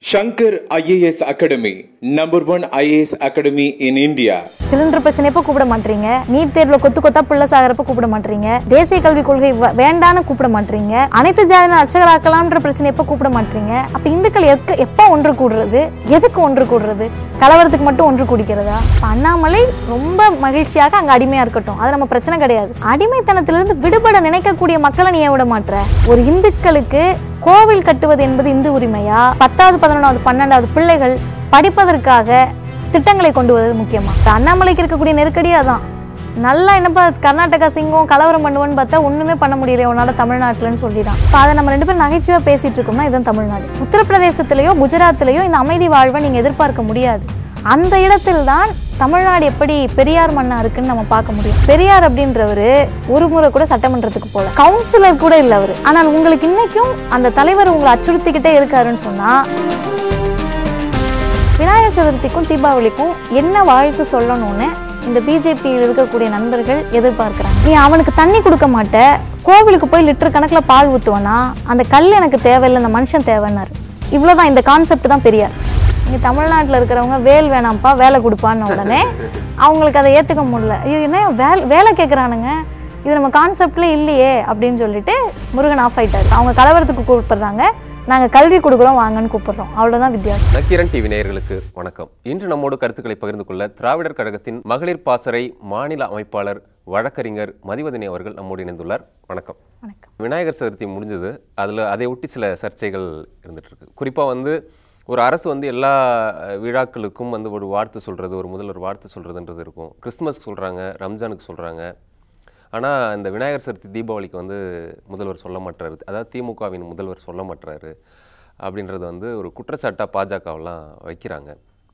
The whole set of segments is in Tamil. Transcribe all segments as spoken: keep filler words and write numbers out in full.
Shankar I A S Academy, number one I A S Academy in India. Cylinder பிரச்சனை எப்போ கூப்பிட மாட்டீங்க, நீட் தேர்வுல கொத்து கொத்தா பிள்ளை சாகரப்ப கூப்பிட மாட்டீங்க, தேசிய கல்விக் கொள்கை வேண்டான்னு கூப்பிட மாட்டீங்க, அனைத்து ஜாதியினர் அர்ச்சகராக்கலாம்ன்ற பிரச்சனை எப்போ கூப்பிட மாட்டீங்க. அப்ப இந்துக்கள் எப்போ ஒன்று கூடுறது, எதுக்கு ஒன்று கூடுறது, கலவரத்துக்கு மட்டும் ஒன்று கூடிக்கிறதா? அண்ணாமலை ரொம்ப மகிழ்ச்சியாக அங்க அடிமையா இருக்கட்டும், அது நம்ம பிரச்சனை கிடையாது. அடிமைத்தனத்திலிருந்து விடுபட நினைக்கக்கூடிய மக்களை நீ விட மாட்ற. ஒரு இந்துக்களுக்கு கோவில் கட்டுவது என்பது இந்து உரிமையா? பத்தாவது பதினொன்றாவது பன்னெண்டாவது பிள்ளைகள் படிப்பதற்காக திட்டங்களை கொண்டு வருவது முக்கியமா? அண்ணாமலைக்கு இருக்கக்கூடிய நெருக்கடி அதான். நல்லா என்னப்பா கர்நாடகா சிங்கம் கலவரம் பண்ணுவோன்னு பார்த்தா ஒண்ணுமே பண்ண முடியல உன்னால தமிழ்நாட்டுலன்னு சொல்லிதான். இப்போ அதை நம்ம ரெண்டு பேரும் நகைச்சுவா பேசிட்டு இருக்கோம்னா இதுதான் தமிழ்நாடு. உத்தரப்பிரதேசத்திலேயோ குஜராத்திலேயோ இந்த அமைதி வாழ்வை நீங்க எதிர்பார்க்க முடியாது. அந்த இடத்தில் தான் தமிழ்நாடு எப்படி பெரியார் மண்ணா இருக்குன்னு நம்ம பார்க்க முடியும். பெரியார் அப்படின்றவரு ஒரு முறை கூட சட்டமன்றத்துக்கு போல, கவுன்சிலர் கூட இல்லை அவரு. ஆனால் உங்களுக்கு இன்னைக்கும் அந்த தலைவர் உங்களை அச்சுறுத்திக்கிட்டே இருக்காருன்னு சொன்னா, விநாயகர் சதுர்த்திக்கும் தீபாவளிக்கும் என்ன வாழ்த்து சொல்லணும்னு இந்த பிஜேபியில் இருக்கக்கூடிய நண்பர்கள் எதிர்பார்க்கிறாங்க. நீ அவனுக்கு தண்ணி கொடுக்க மாட்ட, கோவிலுக்கு போய் லிட்டர் கணக்கில் பால் ஊற்றுவனா, அந்த கல் எனக்கு தேவையில்லை, அந்த மனுஷன் தேவைன்னாரு. இவ்வளோதான், இந்த கான்செப்ட் தான் பெரியார். இங்கே தமிழ்நாட்டில் இருக்கிறவங்க வேல் வேணாம்ப்பா வேலை கொடுப்பான்னு உடனே அவங்களுக்கு அதை ஏற்றுக்க முடியல. ஐயோ என்ன வேலை வேலை கேட்குறானுங்க, இது நம்ம கான்செப்டில் இல்லையே அப்படின்னு சொல்லிட்டு முருகன் ஆஃப் ஆகிட்டாரு. அவங்க கலவரத்துக்கு கூப்பிடுறாங்க, நாங்கள் கல்வி கொடுக்குறோம் வாங்கன்னு கூப்பிடுறோம், அவ்வளோதான் வித்தியாசம். நக்கீரன் டிவி நேயர்களுக்கு வணக்கம். இன்று நம்மோடு கருத்துக்களை பகிர்ந்து கொள்ள திராவிடர் கழகத்தின் மகளிர் பாசறை மாநில அமைப்பாளர் வழக்கறிஞர் மதிவதனி அவர்கள் நம்மோடு இணைந்துள்ளார். வணக்கம். வணக்கம். விநாயகர் சதுர்த்தி முடிஞ்சது, அதில் அதை ஒட்டி சில சர்ச்சைகள் இருந்துட்டு இருக்கு. குறிப்பாக வந்து ஒரு அரசு வந்து எல்லா விழாக்களுக்கும் வந்து ஒரு வாழ்த்து சொல்கிறது, ஒரு முதல்வர் வாழ்த்து சொல்கிறதுன்றது இருக்கும். கிறிஸ்துமஸ்க்கு சொல்கிறாங்க, ரம்ஜானுக்கு சொல்கிறாங்க. ஆனால் இந்த விநாயகர் சதுர்த்தி தீபாவளிக்கு வந்து முதல்வர் சொல்ல மாட்டாரு, அதாவது திமுகவின் முதல்வர் சொல்ல மாட்டாரு அப்படின்றது வந்து ஒரு குற்றச்சாட்டாக பாஜகவெல்லாம் வைக்கிறாங்க.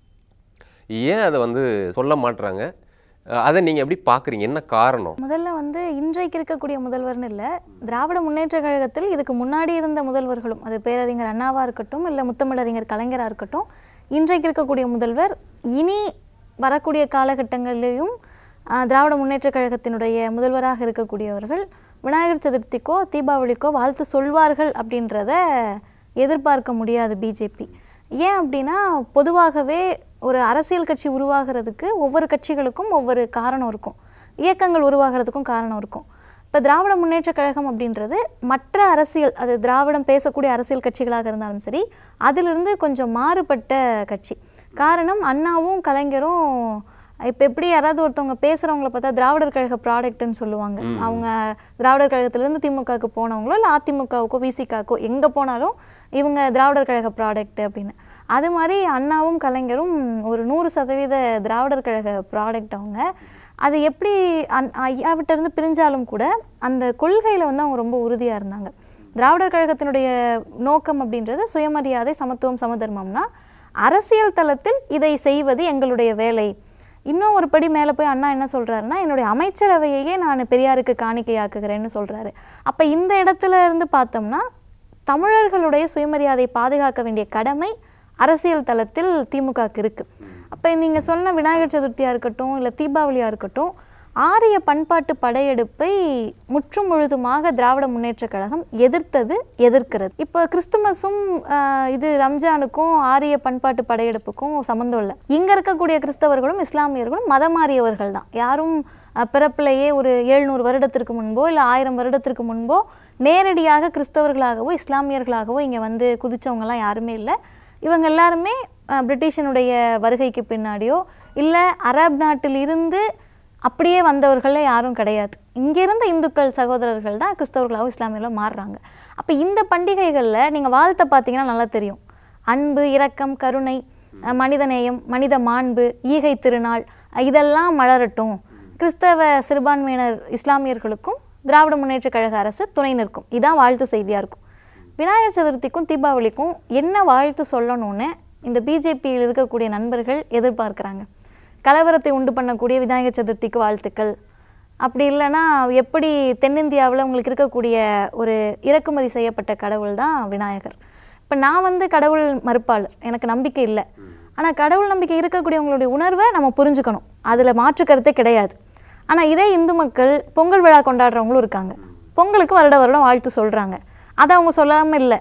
ஏன் அதை வந்து சொல்ல மாட்டுறாங்க, அதை நீங்கள் எப்படி பார்க்குறீங்க, என்ன காரணம்? முதல்ல வந்து இன்றைக்கு இருக்கக்கூடிய முதல்வர்னு இல்லை, திராவிட முன்னேற்ற கழகத்தில் இதுக்கு முன்னாடி இருந்த முதல்வர்களும், அது பேரறிஞர் அண்ணாவாக இருக்கட்டும், இல்லை முத்தமிழறிஞர் கலைஞராக இருக்கட்டும், இன்றைக்கு இருக்கக்கூடிய முதல்வர் இனி வரக்கூடிய காலகட்டங்களிலும் திராவிட முன்னேற்ற கழகத்தினுடைய முதல்வராக இருக்கக்கூடியவர்கள் விநாயகர் சதுர்த்திக்கோ தீபாவளிக்கோ வாழ்த்து சொல்வார்கள் அப்படின்றத எதிர்பார்க்க முடியாது பிஜேபி. ஏன் அப்படின்னா, பொதுவாகவே ஒரு அரசியல் கட்சி உருவாகிறதுக்கு ஒவ்வொரு கட்சிகளுக்கும் ஒவ்வொரு காரணம் இருக்கும், இயக்கங்கள் உருவாகிறதுக்கும் காரணம் இருக்கும். இப்போ திராவிட முன்னேற்ற கழகம் அப்படின்றது மற்ற அரசியல், அது திராவிடம் பேசக்கூடிய அரசியல் கட்சிகளாக இருந்தாலும் சரி, அதிலிருந்து கொஞ்சம் மாறுபட்ட கட்சி. காரணம், அண்ணாவும் கலைஞரும் இப்போ எப்படி யாராவது ஒருத்தவங்க பேசுகிறவங்கள பார்த்தா திராவிடர் கழக ப்ராடக்ட்னு சொல்லுவாங்க. அவங்க திராவிடர் கழகத்திலேருந்து திமுகவுக்கு போனவங்களோ இல்லை அதிமுகவுக்கோ விசிகாவுக்கோ எங்கே போனாலும் இவங்க திராவிடர் கழக ப்ராடக்ட் அப்படின்னு. அது மாதிரி அண்ணாவும் கலைஞரும் ஒரு நூறு சதவீத திராவிடர் கழக ப்ராடக்ட். அவங்க அது எப்படி அந் ஐயாவிட்டிருந்து பிரிஞ்சாலும் கூட அந்த கொள்கையில் வந்து அவங்க ரொம்ப உறுதியாக இருந்தாங்க. திராவிடர் கழகத்தினுடைய நோக்கம் அப்படின்றது சுயமரியாதை, சமத்துவம், சமதர்மம்னா அரசியல் தளத்தில் இதை செய்வது எங்களுடைய வேலை. இன்னும் ஒரு படி மேலே போய் அண்ணா என்ன சொல்கிறாருன்னா, என்னுடைய அமைச்சரவையே நான் பெரியாருக்கு காணிக்கையாக்குகிறேன்னு சொல்கிறாரு. அப்போ இந்த இடத்துல இருந்து பார்த்தோம்னா தமிழர்களுடைய சுயமரியாதை பாதுகாக்க வேண்டிய கடமை அரசியல் தளத்தில் திமுகவுக்கு இருக்குது. அப்போ நீங்கள் சொன்ன விநாயகர் சதுர்த்தியாக இருக்கட்டும் இல்லை தீபாவளியாக இருக்கட்டும், ஆரிய பண்பாட்டு படையெடுப்பை முற்றும் முழுதுமாக திராவிட முன்னேற்ற கழகம் எதிர்த்தது, எதிர்க்கிறது. இப்போ கிறிஸ்துமஸும் இது ரம்ஜானுக்கும் ஆரிய பண்பாட்டு படையெடுப்புக்கும் சம்மந்தம் இல்லை. இங்கே இருக்கக்கூடிய கிறிஸ்தவர்களும் இஸ்லாமியர்களும் மதம் மாறியவர்கள் தான். யாரும் பிறப்பிலேயே ஒரு எழுநூறு வருடத்திற்கு முன்போ இல்லை ஆயிரம் வருடத்திற்கு முன்போ நேரடியாக கிறிஸ்தவர்களாகவோ இஸ்லாமியர்களாகவோ இங்கே வந்து குதிச்சவங்கலாம் யாருமே இல்லை. இவங்க எல்லாருமே பிரிட்டிஷனுடைய வருகைக்கு பின்னாடியோ இல்லை அரப் நாட்டில் இருந்து அப்படியே வந்தவர்களே யாரும் கிடையாது. இங்கேருந்து இந்துக்கள் சகோதரர்கள் தான் கிறிஸ்தவர்களாகவும் இஸ்லாமியர்களாக மாறுறாங்க. அப்போ இந்த பண்டிகைகளில் நீங்கள் வாழ்த்தை பார்த்தீங்கன்னா நல்லா தெரியும். அன்பு, இரக்கம், கருணை, மனிதநேயம், மனித மாண்பு, ஈகை திருநாள், இதெல்லாம் மலரட்டும். கிறிஸ்தவ சிறுபான்மையினர் இஸ்லாமியர்களுக்கும் திராவிட முன்னேற்ற கழக அரசு துணை நிற்கும். இதான் வாழ்த்து செய்தியாக இருக்கும். விநாயகர் சதுர்த்திக்கும் தீபாவளிக்கும் என்ன வாழ்த்து சொல்லணும்னு இந்த பிஜேபியில் இருக்கக்கூடிய நண்பர்கள் எதிர்பார்க்குறாங்க. கலவரத்தை உண்டு பண்ணக்கூடிய விநாயகர் சதுர்த்திக்கு வாழ்த்துக்கள், அப்படி இல்லைன்னா எப்படி தென்னிந்தியாவில் உங்களுக்கு இருக்கக்கூடிய ஒரு இறக்குமதி செய்யப்பட்ட கடவுள் தான் விநாயகர். இப்போ நான் வந்து கடவுள் மறுப்பாளர், எனக்கு நம்பிக்கை இல்லை. ஆனால் கடவுள் நம்பிக்கை இருக்கக்கூடியவங்களுடைய உணர்வை நம்ம புரிஞ்சுக்கணும், அதில் மாற்று கருத்தே கிடையாது. ஆனால் இதே இந்து மக்கள் பொங்கல் விழா கொண்டாடுறவங்களும் இருக்காங்க, பொங்கலுக்கு வருட வருடம் வாழ்த்து சொல்கிறாங்க. அதை அவங்க சொல்லாமல் இல்லை,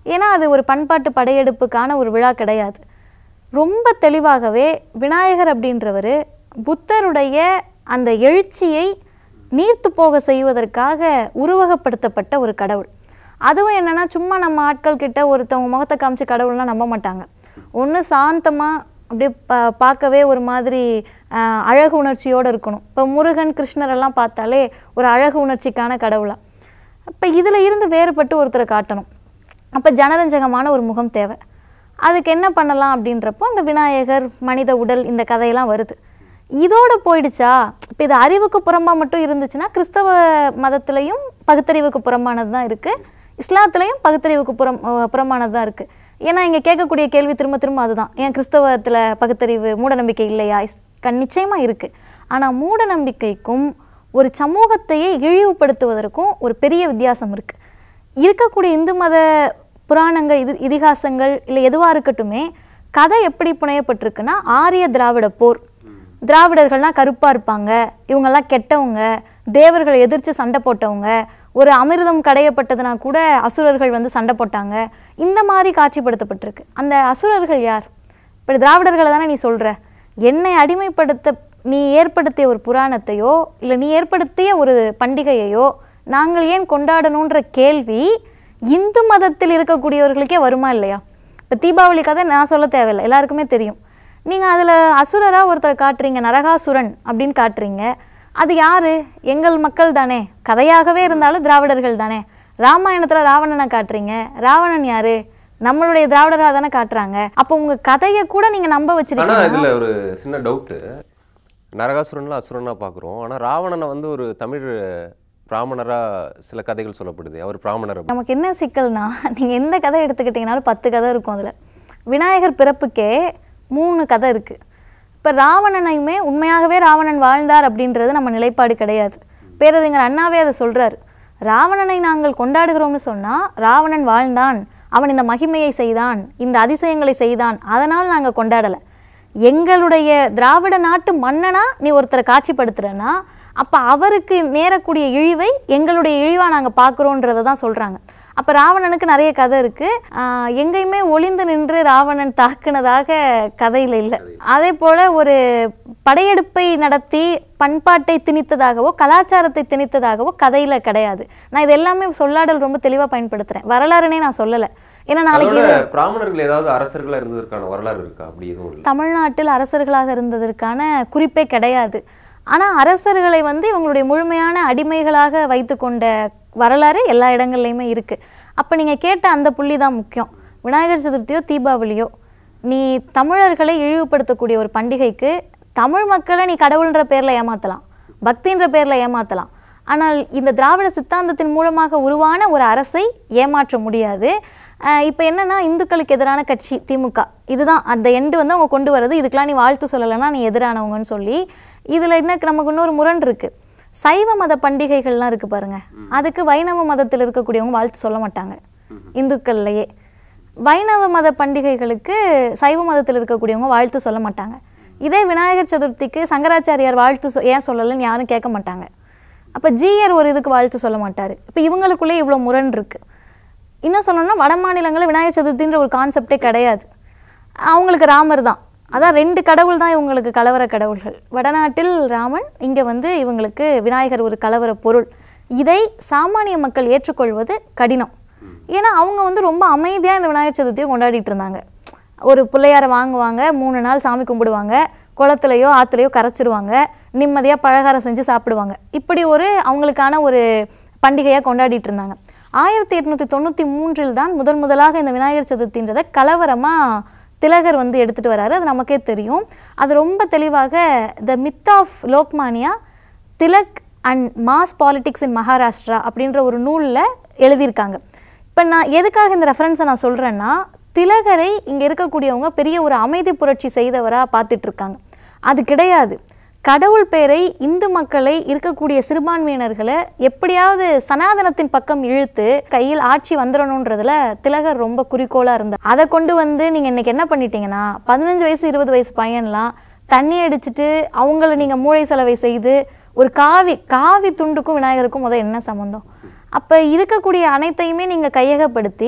ஏன்னா அது ஒரு பண்பாட்டு படையெடுப்புக்கான ஒரு விழா கிடையாது. ரொம்ப தெளிவாகவே விநாயகர் அப்படின்றவர் புத்தருடைய அந்த எழுச்சியை நீர்த்து போக செய்வதற்காக உருவகப்படுத்தப்பட்ட ஒரு கடவுள். அதுவும் என்னென்னா, சும்மா நம்ம ஆட்கள் கிட்ட ஒருத்தவங்க முகத்தை காமிச்சு கடவுள்லாம் நம்ப மாட்டாங்க. ஒன்று சாந்தமாக அப்படியே பா பார்க்கவே ஒரு மாதிரி அழகு உணர்ச்சியோடு இருக்கணும். இப்போ முருகன் கிருஷ்ணரெல்லாம் பார்த்தாலே ஒரு அழகு உணர்ச்சிக்கான கடவுளாக. இப்போ இதில் இருந்து வேறுபட்டு ஒருத்தரை காட்டணும். அப்போ ஜனரஞ்சகமான ஒரு முகம் தேவை. அதுக்கு என்ன பண்ணலாம் அப்படின்றப்போ அந்த விநாயகர், மனித உடல், இந்த கதையெல்லாம் வருது. இதோடு போயிடுச்சா? இப்போ இது அறிவுக்கு புறம்பாக மட்டும் இருந்துச்சுன்னா கிறிஸ்தவ மதத்துலேயும் பகுத்தறிவுக்கு புறம்பானது தான் இருக்குது, இஸ்லாத்துலேயும் பகுத்தறிவுக்கு புறம் புறம்பானது தான் இருக்குது. ஏன்னா இங்கே கேட்கக்கூடிய கேள்வி திரும்ப திரும்ப அதுதான், ஏன் கிறிஸ்தவத்தில் பகுத்தறிவு மூடநம்பிக்கை இல்லையா? கண் நிச்சயமாக இருக்குது. ஆனால் மூடநம்பிக்கைக்கும் ஒரு சமூகத்தையே இழிவுபடுத்துவதற்கும் ஒரு பெரிய வித்தியாசம் இருக்குது. இருக்கக்கூடிய இந்து மத புராணங்கள், இது இதிகாசங்கள் இல்லை எதுவாக இருக்கட்டுமே, கதை எப்படி புனையப்பட்டிருக்குன்னா, ஆரிய திராவிட போர், திராவிடர்கள்னால் கருப்பாக இருப்பாங்க, இவங்கெல்லாம் கெட்டவங்க, தேவர்களை எதிர்த்து சண்டை போட்டவங்க, ஒரு அமிர்தம் கடையப்பட்டதுனா கூட அசுரர்கள் வந்து சண்டை போட்டாங்க, இந்த மாதிரி காட்சிப்படுத்தப்பட்டிருக்கு. அந்த அசுரர்கள் யார்? இப்போ திராவிடர்களை தானே நீ சொல்கிற. என்னை அடிமைப்படுத்த நீ ஏற்படுத்திய ஒரு புராணத்தையோ இல்லை நீ ஏற்படுத்திய ஒரு பண்டிகையையோ நாங்கள் ஏன் கொண்டாடணுன்ற கேள்வி இந்து மதத்தில் இருக்கக்கூடியவர்களுக்கே வருமா இல்லையா? இப்போ தீபாவளி கதை நான் சொல்ல தேவையில்லை, எல்லாருக்குமே தெரியும். நீங்கள் அதில் அசுரராக ஒருத்தரை காட்டுறீங்க, நரகாசுரன் அப்படின்னு காட்டுறீங்க. அது யார்? எங்கள் மக்கள் தானே, கதையாகவே இருந்தாலும் திராவிடர்கள் தானே. ராமாயணத்தில் ராவணனை காட்டுறீங்க, ராவணன் யார்? நம்மளுடைய திராவிடராக தானே காட்டுறாங்க. அப்போ உங்கள் கதையை கூட நீங்கள் நம்ப வச்சுருக்கீங்க. ஆனால் இதில் ஒரு சின்ன டவுட்டு, நரகாசுரன்லாம் அசுரனாக பார்க்குறோம், ஆனால் ராவணனை வந்து ஒரு தமிழ் பிராமணராக சில கதைகள் சொல்லப்படுது, அவர் பிராமணர். நமக்கு என்ன சிக்கல்னா, நீங்கள் எந்த கதை எடுத்துக்கிட்டிங்கனாலும் பத்து கதை இருக்கும். அதில் விநாயகர் பிறப்புக்கே மூணு கதை இருக்குது. இப்போ ராவணனையுமே உண்மையாகவே ராவணன் வாழ்ந்தார் அப்படின்றது நம்ம நிலைப்பாடு கிடையாது. பேரறிஞர் அண்ணாவே அதை சொல்கிறார். ராவணனை நாங்கள் கொண்டாடுகிறோம்னு சொன்னால் ராவணன் வாழ்ந்தான், அவன் இந்த மகிமையை செய்தான், இந்த அதிசயங்களை செய்தான், அதனால் நாங்கள் கொண்டாடலை. எங்களுடைய திராவிட நாட்டு மன்னனா நீ ஒருத்தரை காட்சிப்படுத்துகிறேன்னா அப்போ அவருக்கு நேரக்கூடிய இழிவை எங்களுடைய இழிவாக நாங்கள் பார்க்குறோன்றதை தான் சொல்கிறாங்க. அப்போ ராவணனுக்கு நிறைய கதை இருக்குது. எங்கேயுமே ஒளிந்து நின்று ராவணன் தாக்குனதாக கதையில் இல்லை. அதே போல் ஒரு படையெடுப்பை நடத்தி பண்பாட்டை திணித்ததாகவோ கலாச்சாரத்தை திணித்ததாகவோ கதையில் கிடையாது. நான் இது எல்லாமே சொல்லாடல் ரொம்ப தெளிவாக பயன்படுத்துகிறேன், வரலாறுனே நான் சொல்லலை. ஏன்னா நாளைக்கு பிராமணர்கள் ஏதாவது அரசர்களாக இருந்ததற்கான வரலாறு இருக்கா? அப்படி எதுவும் இல்லை. தமிழ்நாட்டில் அரசர்களாக இருந்ததற்கான குறிப்பே கிடையாது. ஆனால் அரசர்களை வந்து இவங்களுடைய முழுமையான அடிமைகளாக வைத்து கொண்ட வரலாறு எல்லா இடங்கள்லையுமே இருக்குது. அப்போ நீங்கள் கேட்ட அந்த புள்ளி தான் முக்கியம். விநாயகர் சதுர்த்தியோ தீபாவளியோ நீ தமிழர்களை இழிவுபடுத்தக்கூடிய ஒரு பண்டிகைக்கு தமிழ் மக்களை நீ கடவுள்ன்ற பேரில் ஏமாற்றலாம், பக்தின்ற பேரில் ஏமாற்றலாம். ஆனால் இந்த திராவிட சித்தாந்தத்தின் மூலமாக உருவான ஒரு அரசை ஏமாற்ற முடியாது. இப்போ என்னென்னா, இந்துக்களுக்கு எதிரான கட்சி திமுக, இதுதான் அந்த எண்டு வந்து அவங்க கொண்டு வர்றது. இதுக்கெலாம் நீ வாழ்த்து சொல்லலைன்னா நீ எதிரானவங்கன்னு சொல்லி இதில் என்ன நமக்கு இன்னொரு முரண் இருக்குது. சைவ மத பண்டிகைகள்லாம் இருக்குது பாருங்கள், அதுக்கு வைணவ மதத்தில் இருக்கக்கூடியவங்க வாழ்த்து சொல்ல மாட்டாங்க. இந்துக்கள்லையே வைணவ மத பண்டிகைகளுக்கு சைவ மதத்தில் இருக்கக்கூடியவங்க வாழ்த்து சொல்ல மாட்டாங்க. இதே விநாயகர் சதுர்த்திக்கு சங்கராச்சாரியார் வாழ்த்து சொ ஏன் சொல்லலைன்னு யாரும் கேட்க மாட்டாங்க. அப்போ ஜீயர் ஒரு இதுக்கு வாழ்த்து சொல்ல மாட்டார். இப்போ இவங்களுக்குள்ளே இவ்வளோ முரண் இருக்குது. இன்னும் சொன்னோம்னா வட மாநிலங்களில் விநாயகர் சதுர்த்தின்ற ஒரு கான்செப்டே கிடையாது. அவங்களுக்கு ராமர் தான், அதான் ரெண்டு கடவுள் தான் இவங்களுக்கு கலவர கடவுள்கள். வடநாட்டில் ராமன், இங்கே வந்து இவங்களுக்கு விநாயகர் ஒரு கலவர பொருள். இதை சாமானிய மக்கள் ஏற்றுக்கொள்வது கடினம். ஏன்னா அவங்க வந்து ரொம்ப அமைதியாக இந்த விநாயகர் சதுர்த்தியை கொண்டாடிட்டு இருந்தாங்க. ஒரு பிள்ளையாரை வாங்குவாங்க, மூணு நாள் சாமி கும்பிடுவாங்க, குளத்துலையோ ஆற்றுலையோ கரைச்சிடுவாங்க, நிம்மதியாக பலகாரம் செஞ்சு சாப்பிடுவாங்க. இப்படி ஒரு அவங்களுக்கான ஒரு பண்டிகையாக கொண்டாடிட்டு இருந்தாங்க. ஆயிரத்தி எட்நூற்றி தொண்ணூற்றி மூன்றில் தான் முதல் முதலாக இந்த விநாயகர் சதுர்த்தின்றதை கலவரமாக திலகர் வந்து எடுத்துகிட்டு வராரு. அது நமக்கே தெரியும். அது ரொம்ப தெளிவாக the myth of Lokmanya, Tilak and mass politics in Maharashtra அப்படின்ற ஒரு நூலில் எழுதியிருக்காங்க. இப்போ நான் எதுக்காக இந்த ரெஃபரன்ஸை நான் சொல்கிறேன்னா, திலகரை இங்கே இருக்கக்கூடியவங்க பெரிய ஒரு அமைதி புரட்சி செய்தவராக பார்த்துட்ருக்காங்க. அது கிடையாது. கடவுள் பேரை, இந்து மக்களை, இருக்கக்கூடிய சிறுபான்மையினர்களை எப்படியாவது சனாதனத்தின் பக்கம் இழுத்து கையில் ஆட்சி வந்துடணுன்றதுல திலகர் ரொம்ப குறிக்கோளாக இருந்தார். அதை கொண்டு வந்து நீங்கள் இன்றைக்கி என்ன பண்ணிட்டீங்கன்னா, பதினஞ்சு வயசு இருபது வயசு பையன்லாம் தண்ணி அடிச்சுட்டு அவங்கள நீங்கள் மூளை செலவை செய்து ஒரு காவி காவி துண்டுக்கும் விநாயகருக்கும் முதல் என்ன சம்மந்தம்? அப்போ இருக்கக்கூடிய அனைத்தையுமே நீங்கள் கையகப்படுத்தி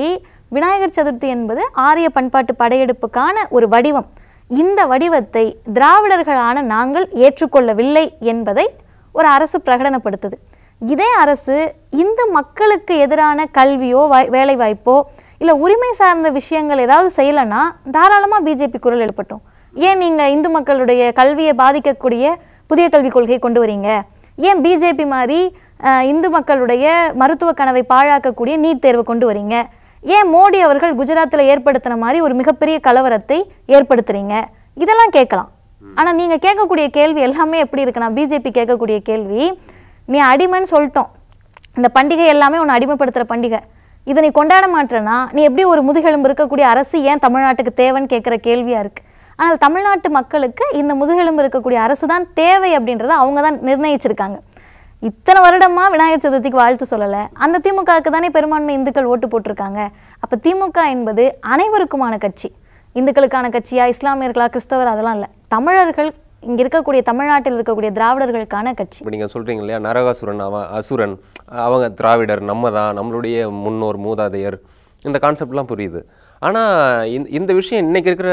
விநாயகர் சதுர்த்தி என்பது ஆரிய பண்பாட்டு படையெடுப்புக்கான ஒரு வடிவம். இந்த வடிவத்தை திராவிடர்களான நாங்கள் ஏற்றுக்கொள்ளவில்லை என்பதை ஒரு அரசு பிரகடனப்படுத்துது. இதே அரசு இந்து மக்களுக்கு எதிரான கல்வியோ வேலைவாய்ப்போ இல்லை உரிமை சார்ந்த விஷயங்கள் ஏதாவது செய்யலைன்னா தாராளமாக பிஜேபி குரல் எழுப்பட்டும். ஏன் நீங்கள் இந்து மக்களுடைய கல்வியை பாதிக்கக்கூடிய புதிய கல்விக் கொள்கையை கொண்டு வரீங்க? ஏன் பிஜேபி மாதிரி இந்து மக்களுடைய மருத்துவ கனவை பாழாக்கக்கூடிய நீட் தேர்வை கொண்டு வரீங்க? ஏன் மோடி அவர்கள் குஜராத்தில் ஏற்படுத்தின மாதிரி ஒரு மிகப்பெரிய கலவரத்தை ஏற்படுத்துறீங்க? இதெல்லாம் கேட்கலாம். ஆனால் நீங்கள் கேட்கக்கூடிய கேள்வி எல்லாமே எப்படி இருக்குன்னா, பிஜேபி கேட்கக்கூடிய கேள்வி, நீ அடிமைன்னு சொல்லிட்டோம், இந்த பண்டிகை எல்லாமே உன்னை அடிமைப்படுத்துகிற பண்டிகை, இதை நீ கொண்டாட மாட்டேன்னா நீ எப்படி ஒரு முதுகெலும்பு இருக்கக்கூடிய அரசு ஏன் தமிழ்நாட்டுக்கு தேவைன்னு கேட்குற கேள்வியாக இருக்குது. ஆனால் தமிழ்நாட்டு மக்களுக்கு இந்த முதுகெலும்பு இருக்கக்கூடிய அரசு தான் தேவை அப்படின்றத அவங்க தான் நிர்ணயிச்சிருக்காங்க. இத்தனை வருடமாக விநாயகர் சதுர்த்திக்கு வாழ்த்து சொல்லலை, அந்த திமுகவுக்கு தானே பெரும்பான்மை இந்துக்கள் ஓட்டு போட்டிருக்காங்க. அப்போ திமுக என்பது அனைவருக்குமான கட்சி. இந்துக்களுக்கான கட்சியா, இஸ்லாமியர்களா, கிறிஸ்தவர், அதெல்லாம் இல்லை. தமிழர்கள், இங்கே இருக்கக்கூடிய தமிழ்நாட்டில் இருக்கக்கூடிய திராவிடர்களுக்கான கட்சி. இப்போ நீங்கள் சொல்கிறீங்க இல்லையா, நரகாசுரன் அவன் அசுரன், அவங்க திராவிடர், நம்ம தான், நம்மளுடைய முன்னோர் மூதாதையர், இந்த கான்செப்ட்லாம் புரியுது. ஆனால் இந்த விஷயம் இன்றைக்கி இருக்கிற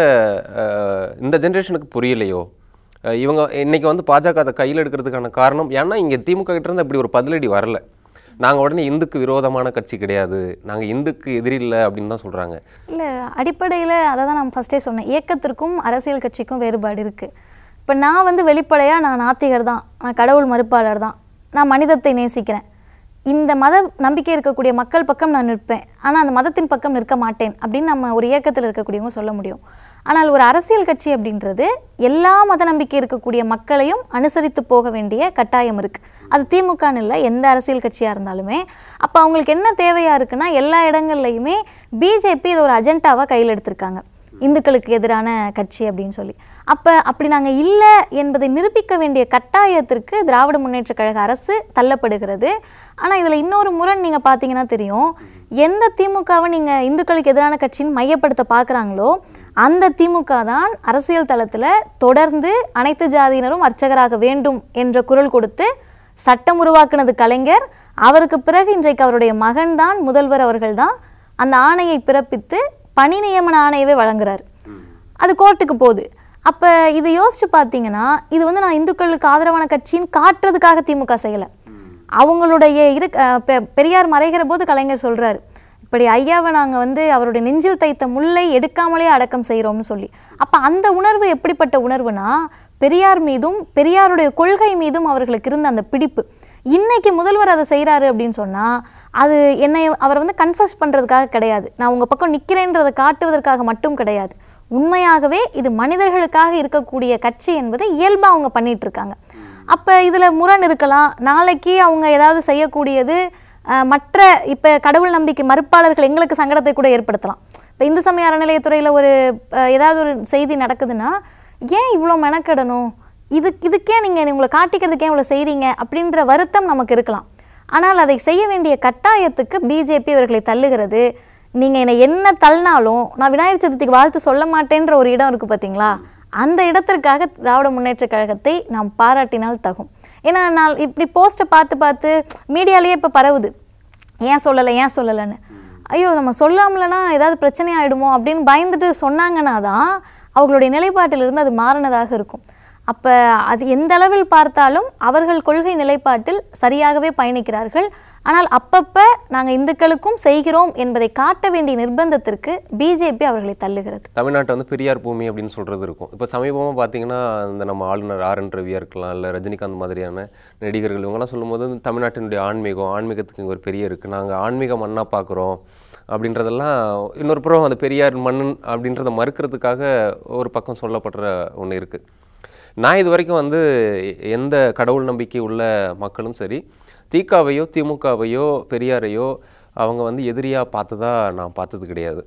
இந்த ஜென்ரேஷனுக்கு புரியலையோ? இவங்க இன்றைக்கி வந்து பாஜக அதை கையில் எடுக்கிறதுக்கான காரணம் ஏன்னா இங்கே திமுக கிட்டேருந்து அப்படி ஒரு பதிலடி வரல. நாங்கள் உடனே இந்துக்கு விரோதமான கட்சி கிடையாது, நாங்கள் இந்துக்கு எதிரில்லை அப்படின்னு தான் சொல்கிறாங்க. இல்லை, அடிப்படையில் அதை தான் நான் ஃபஸ்ட்டே சொன்னேன், இயக்கத்திற்கும் அரசியல் கட்சிக்கும் வேறுபாடு இருக்குது. இப்போ நான் வந்து வெளிப்படையாக நான் நாத்திகர் தான், நான் கடவுள் மறுப்பாளர் தான், நான் மனிதத்தை நேசிக்கிறேன், இந்த மத நம்பிக்கை இருக்கக்கூடிய மக்கள் பக்கம் நான் நிற்பேன், ஆனால் அந்த மதத்தின் பக்கம் நிற்க மாட்டேன் அப்படின்னு நம்ம ஒரு இயக்கத்தில் இருக்கக்கூடியவங்க சொல்ல முடியும். ஆனால் ஒரு அரசியல் கட்சி அப்படின்றது எல்லா மத நம்பிக்கை இருக்கக்கூடிய மக்களையும் அனுசரித்து போக வேண்டிய கட்டாயம் இருக்குது. அது திமுகன்னு இல்லை, எந்த அரசியல் கட்சியாக இருந்தாலுமே. அப்போ அவங்களுக்கு என்ன தேவையாக இருக்குன்னா, எல்லா இடங்கள்லையுமே பிஜேபி இது ஒரு அஜெண்டாவாக கையில் எடுத்திருக்காங்க, இந்துக்களுக்கு எதிரான கட்சி அப்படின்னு சொல்லி. அப்போ அப்படி நாங்கள் இல்லை என்பதை நிரூபிக்க வேண்டிய கட்டாயத்திற்கு திராவிட முன்னேற்ற கழக அரசு தள்ளப்படுகிறது. ஆனால் இதில் இன்னொரு முரண் நீங்கள் பார்த்தீங்கன்னா தெரியும், எந்த திமுகவை நீங்கள் இந்துக்களுக்கு எதிரான கட்சின்னு மையப்படுத்த பார்க்குறாங்களோ அந்த திமுக தான் அரசியல் தளத்தில் தொடர்ந்து அனைத்து ஜாதியினரும் அர்ச்சகராக வேண்டும் என்ற குரல் கொடுத்து சட்டம் உருவாக்குனது கலைஞர். அவருக்கு பிறகு இன்றைக்கு அவருடைய மகன்தான் முதல்வர் அவர்கள் தான் அந்த ஆணையை பிறப்பித்து பணி நியமன ஆணையவே வழங்குறாரு. அது கோர்ட்டுக்கு போகுது. அப்போ இதை யோசிச்சு பார்த்தீங்கன்னா, இது வந்து நான் இந்துக்களுக்கு ஆதரவான கட்சின்னு காட்டுறதுக்காக திமுக செய்யலை. அவங்களுடைய இரு பெரியார் மறைகிற போது கலைஞர் சொல்கிறாரு, இப்படி ஐயாவை நாங்கள் வந்து அவருடைய நெஞ்சில் தைத்த முல்லை எடுக்காமலே அடக்கம் செய்கிறோம்னு சொல்லி. அப்போ அந்த உணர்வு எப்படிப்பட்ட உணர்வுனா, பெரியார் மீதும் பெரியாருடைய கொள்கை மீதும் அவர்களுக்கு இருந்த அந்த பிடிப்பு. இன்னைக்கு முதல்வர் அதை செய்கிறாரு அப்படின்னு சொன்னால் அது என்னை அவரை வந்து கன்ஃபர்ஸ் பண்ணுறதுக்காக கிடையாது, நான் உங்கள் பக்கம் நிற்கிறேன்றதை காட்டுவதற்காக மட்டும் கிடையாது. உண்மையாகவே இது மனிதர்களுக்காக இருக்கக்கூடிய கட்சி என்பதை இயல்பாக அவங்க பண்ணிட்டு இருக்காங்க. அப்போ இதில் முரண் இருக்கலாம். நாளைக்கு அவங்க ஏதாவது செய்யக்கூடியது மற்ற இப்போ கடவுள் நம்பிக்கை மறுப்பாளர்கள் எங்களுக்கு சங்கடத்தை கூட ஏற்படுத்தலாம். இப்போ இந்து சமய அறநிலையத்துறையில் ஒரு ஏதாவது ஒரு செய்தி நடக்குதுன்னா, ஏன் இவ்வளோ மெனக்கெடணும், இதுக்கு இதுக்கே நீங்கள் உங்களை காட்டிக்கிறதுக்கே இவ்வளோ செய்கிறீங்க அப்படின்ற வருத்தம் நமக்கு இருக்கலாம். ஆனால் அதை செய்ய வேண்டிய கட்டாயத்துக்கு பிஜேபி அவர்களை தள்ளுகிறது. நீங்கள் என்னை என்ன தள்ளினாலும் நான் விநாயகர் சதுர்த்திக்கு வாழ்த்து சொல்ல மாட்டேன்ற ஒரு இடம் இருக்குது பார்த்தீங்களா, அந்த இடத்திற்காக திராவிட முன்னேற்ற கழகத்தை நாம் பாராட்டினால் தகும். ஏன்னா நான் இப்படி போஸ்ட்டை பார்த்து பார்த்து மீடியாலேயே இப்போ பரவுது, ஏன் சொல்லலை ஏன் சொல்லலைன்னு. ஐயோ நம்ம சொல்லாமலனா ஏதாவது பிரச்சனை ஆகிடுமோ அப்படின்னு பயந்துட்டு சொன்னாங்கன்னா தான் அவர்களுடைய நிலைப்பாட்டிலிருந்து அது மாறினதாக இருக்கும். அப்போ அது எந்த அளவில் பார்த்தாலும் அவர்கள் கொள்கை நிலைப்பாட்டில் சரியாகவே பயணிக்கிறார்கள். ஆனால் அப்பப்போ நாங்கள் இந்துக்களுக்கும் செய்கிறோம் என்பதை காட்ட வேண்டிய நிர்பந்தத்திற்கு பிஜேபி அவர்களை தள்ளுகிறது. தமிழ்நாட்டை வந்து பெரியார் பூமி அப்படின்னு சொல்கிறது இருக்கும். இப்போ சமீபமாக பார்த்தீங்கன்னா இந்த நம்ம ஆளுநர் ஆர் என் ரவியாக இருக்கலாம், இல்லை ரஜினிகாந்த் மாதிரியான நடிகர்கள் இவங்கெல்லாம் சொல்லும்போது தமிழ்நாட்டினுடைய ஆன்மீகம் ஆன்மீகத்துக்கு இங்கே ஒரு பெரிய இருக்குது, நாங்கள் ஆன்மீக மண்ணாக பார்க்குறோம் அப்படின்றதெல்லாம் இன்னொரு புறம் அந்த பெரியார் மண் அப்படின்றத மறுக்கிறதுக்காக ஒரு பக்கம் சொல்லப்படுற ஒன்று இருக்குது. நான் இது வரைக்கும் வந்து எந்த கடவுள் நம்பிக்கை உள்ள மக்களும் சரி திகாவையோ திமுகவையோ பெரியாரையோ அவங்க வந்து எதிரியாக பார்த்ததா நான் பார்த்தது கிடையாது.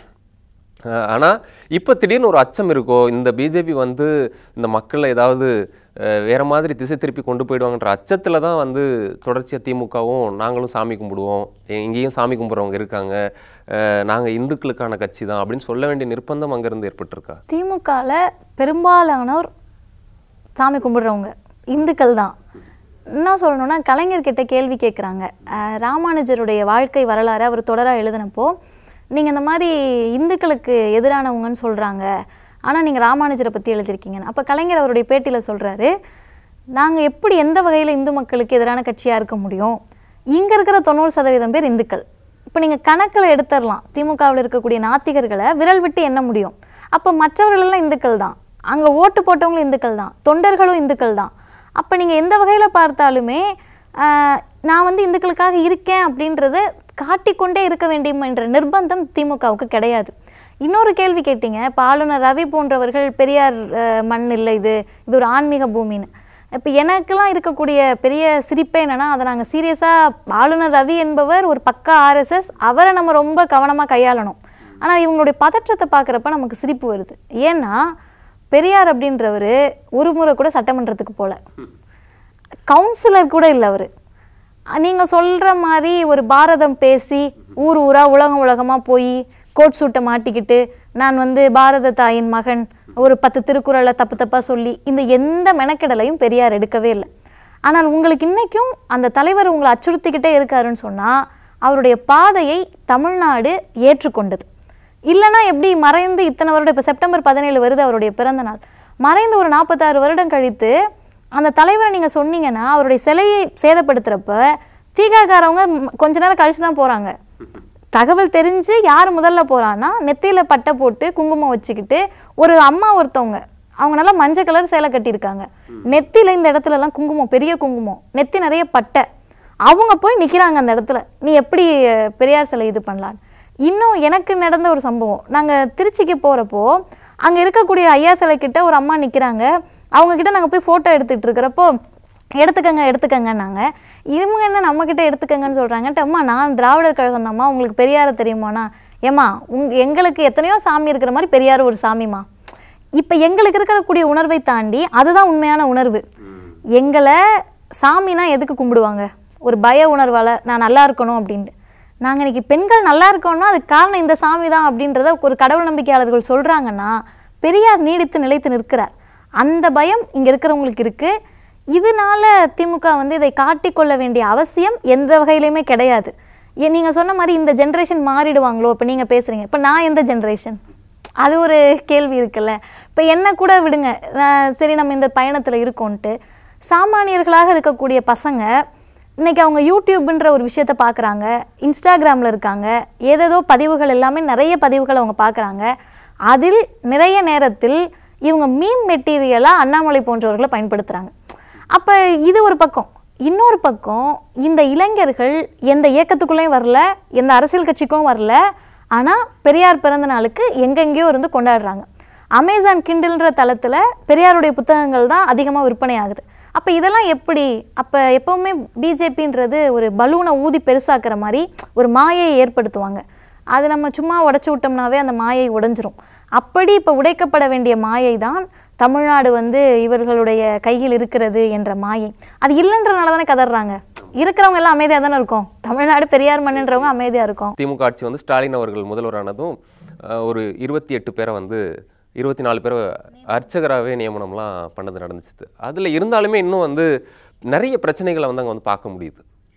ஆனால் இப்போ திடீர்னு ஒரு அச்சம் இருக்கோ, இந்த பிஜேபி வந்து இந்த மக்களை ஏதாவது வேறு மாதிரி திசை திருப்பி கொண்டு போயிடுவாங்கன்ற அச்சத்தில் தான் வந்து தொடர்ச்சியாக திமுகவும் நாங்களும் சாமி கும்பிடுவோம், இங்கேயும் சாமி கும்பிட்றவங்க இருக்காங்க, நாங்கள் இந்துக்களுக்கான கட்சி தான் அப்படின்னு சொல்ல வேண்டிய நிர்பந்தம் அங்கேருந்து ஏற்பட்டிருக்கா? திமுகவில் பெரும்பாலானோர் சாமி கும்பிட்றவங்க இந்துக்கள் தான். என்ன சொல்லணும்னா, கலைஞர்கிட்ட கேள்வி கேட்குறாங்க. ராமானுஜருடைய வாழ்க்கை வரலாறு அவர் தொடராக எழுதினப்போ நீங்கள் இந்த மாதிரி இந்துக்களுக்கு எதிரானவங்கன்னு சொல்கிறாங்க, ஆனால் நீங்கள் ராமானுஜரை பற்றி எழுதியிருக்கீங்கன்னு. அப்போ கலைஞர் அவருடைய பேட்டியில் சொல்கிறாரு, நாங்கள் எப்படி எந்த வகையில் இந்து மக்களுக்கு எதிரான கட்சியாக இருக்க முடியும்? இங்கே இருக்கிற தொண்ணூறு சதவீதம் பேர் இந்துக்கள். இப்போ நீங்கள் கணக்கில் எடுத்துடலாம், திமுகவில் இருக்கக்கூடிய நாத்திகர்களை விரல் விட்டு எண்ண முடியும். அப்போ மற்றவர்களெல்லாம் இந்துக்கள் தான், அங்கே ஓட்டு போட்டவங்களும் இந்துக்கள் தான், தொண்டர்களும் இந்துக்கள் தான். அப்போ நீங்கள் எந்த வகையில் பார்த்தாலுமே நான் வந்து இந்துக்களுக்காக இருக்கேன் அப்படின்றத காட்டிக்கொண்டே இருக்க வேண்டும் என்ற நிர்பந்தம் திமுகவுக்கு கிடையாது. இன்னொரு கேள்வி கேட்டீங்க, இப்போ ஆளுநர் ரவி போன்றவர்கள் பெரியார் மண் இல்லை, இது இது ஒரு ஆன்மீக பூமின்னு. இப்போ எனக்கெல்லாம் இருக்கக்கூடிய பெரிய சிரிப்பே என்னென்னா, அதை நாங்கள் சீரியஸாக ஆளுநர் ரவி என்பவர் ஒரு பக்கா ஆர்எஸ்எஸ், அவரை நம்ம ரொம்ப கவனமாக கையாளணும். ஆனால் இவங்களுடைய பதற்றத்தை பார்க்குறப்ப நமக்கு சிரிப்பு வருது. ஏன்னா பெரியார் அப்படின்றவர் ஒரு முறை கூட சட்டமன்றத்துக்கு போகல, கவுன்சிலர் கூட இல்லை அவர். நீங்கள் சொல்கிற மாதிரி ஒரு பாரதம் பேசி ஊர் ஊராக உலகம் உலகமாக போய் கோட் சூட்டை மாட்டிக்கிட்டு நான் வந்து பாரத தாயின் மகன் ஒரு பத்து திருக்குறளை தப்பு தப்பாக சொல்லி இந்த எந்த மெனக்கெடலையும் பெரியார் எடுக்கவே இல்லை. ஆனால் உங்களுக்கு இன்றைக்கும் அந்த தலைவர் உங்களை அச்சுறுத்திக்கிட்டே இருக்காருன்னு சொன்னால் அவருடைய பாதையை தமிழ்நாடு ஏற்றுக்கொண்டது. இல்லைனா எப்படி மறைந்து இத்தனை வருடம், இப்போ செப்டம்பர் பதினேழு வருது அவருடைய பிறந்த நாள், மறைந்து ஒரு நாற்பத்தாறு வருடம் கழித்து அந்த தலைவரை நீங்கள் சொன்னீங்கன்னா அவருடைய சிலையை சேதப்படுத்துகிறப்ப தீகாக்காரவங்க கொஞ்ச நேரம் கழிச்சு தான் போகிறாங்க. தகவல் தெரிஞ்சு யார் முதல்ல போகிறான்னா நெத்தியில் பட்டை போட்டு குங்குமம் வச்சுக்கிட்டு ஒரு அம்மா ஒருத்தவங்க, அவங்க நல்லா மஞ்சள் கலர் சேலை கட்டியிருக்காங்க, நெத்தியில் இந்த இடத்துலலாம் குங்குமம், பெரிய குங்குமம், நெத்தி நிறைய பட்டை, அவங்க போய் நிற்கிறாங்க அந்த இடத்துல. நீ எப்படி பெரியார் சிலை இது பண்ணலான்னு. இன்னும் எனக்கு நடந்த ஒரு சம்பவம், நாங்கள் திருச்சிக்கு போகிறப்போ அங்கே இருக்கக்கூடிய ஐயா சிலை கிட்ட ஒரு அம்மா நிற்கிறாங்க, அவங்கக்கிட்ட நாங்கள் போய் ஃபோட்டோ எடுத்துகிட்டு இருக்கிறப்போ எடுத்துக்கங்க எடுத்துக்கங்கன்னாங்க. இவங்க என்ன நம்மக்கிட்ட எடுத்துக்கங்கன்னு சொல்கிறாங்கன்ட்டு, அம்மா நான் திராவிடர் கழகம் தான்மா, உங்களுக்கு பெரியாரை தெரியுமாண்ணா? ஏம்மா உங் எங்களுக்கு எத்தனையோ சாமி இருக்கிற மாதிரி பெரியார் ஒரு சாமிமா. இப்போ எங்களுக்கு இருக்கக்கூடிய உணர்வை தாண்டி அதுதான் உண்மையான உணர்வு. எங்களை சாமினா எதுக்கு கும்பிடுவாங்க? ஒரு பய உணர்வால் நான் நல்லா இருக்கணும் அப்படின்ட்டு. நாங்கள் இன்றைக்கி பெண்கள் நல்லா இருக்கணும்னா அதுக்கு காரணம் இந்த சாமி தான் அப்படின்றத ஒரு கடவுள் நம்பிக்கையாளர்கள் சொல்கிறாங்கன்னா பெரியார் நீடித்து நிலைத்து நிற்கிறார். அந்த பயம் இங்கே இருக்கிறவங்களுக்கு இருக்குது. இதனால திமுக வந்து இதை காட்டிக்கொள்ள வேண்டிய அவசியம் எந்த வகையிலையுமே கிடையாது. ஏன் நீங்கள் சொன்ன மாதிரி இந்த ஜென்ரேஷன் மாறிடுவாங்களோ? இப்போ நீங்கள் பேசுகிறீங்க, இப்போ நான் எந்த ஜென்ரேஷன், அது ஒரு கேள்வி இருக்குல்ல. இப்போ என்ன கூட விடுங்க, சரி நம்ம இந்த பயணத்தில் இருக்கோன்ட்டு சாமானியர்களாக இருக்கக்கூடிய பசங்க இன்றைக்கி அவங்க யூடியூப்ன்ற ஒரு விஷயத்தை பார்க்குறாங்க, இன்ஸ்டாகிராமில் இருக்காங்க, ஏதேதோ பதிவுகள் எல்லாமே நிறைய பதிவுகள் அவங்க பார்க்குறாங்க. அதில் நிறைய நேரத்தில் இவங்க மீம் மெட்டீரியலாக அண்ணாமலை போன்றவர்களை பயன்படுத்துகிறாங்க. அப்போ இது ஒரு பக்கம். இன்னொரு பக்கம் இந்த இளைஞர்கள் எந்த இயக்கத்துக்குள்ளேயும் வரல, எந்த அரசியல் கட்சிக்கும் வரல, ஆனால் பெரியார் பிறந்த நாளுக்கு எங்கெங்கேயோ இருந்து கொண்டாடுறாங்க. அமேசான் கிண்டில்ன்ற தளத்தில் பெரியாருடைய புத்தகங்கள் தான் அதிகமாக விற்பனை ஆகுது. அப்போ இதெல்லாம் எப்படி? அப்போ எப்போவுமே பிஜேபின்றது ஒரு பலூனை ஊதி பெருசாக்குற மாதிரி ஒரு மாயை ஏற்படுத்துவாங்க. அது நம்ம சும்மா உடச்சி விட்டோம்னாவே அந்த மாயை உடைஞ்சிரும். அப்படி இப்போ உடைக்கப்பட வேண்டிய மாயை தான் தமிழ்நாடு வந்து இவர்களுடைய கையில் இருக்கிறது என்ற மாயை. அது இல்லைன்றனால தானே கதறாங்க. இருக்கிறவங்க எல்லாம் அமைதியாக தானே இருக்கும். தமிழ்நாடு பெரியார் மண்ணுன்றவங்க அமைதியாக இருக்கும். திமுக ஆட்சி வந்து ஸ்டாலின் அவர்கள் முதல்வரானதும் ஒரு இருபத்தி எட்டு பேரை வந்து இருபத்தி நாலு பேரை அர்ச்சகராகவே நியமனம்லாம் பண்ணது நடந்துச்சு. அதில் இருந்தாலுமே இன்னும் வந்து நிறைய பிரச்சனைகளை வந்து அங்கே வந்து பார்க்க முடியுது.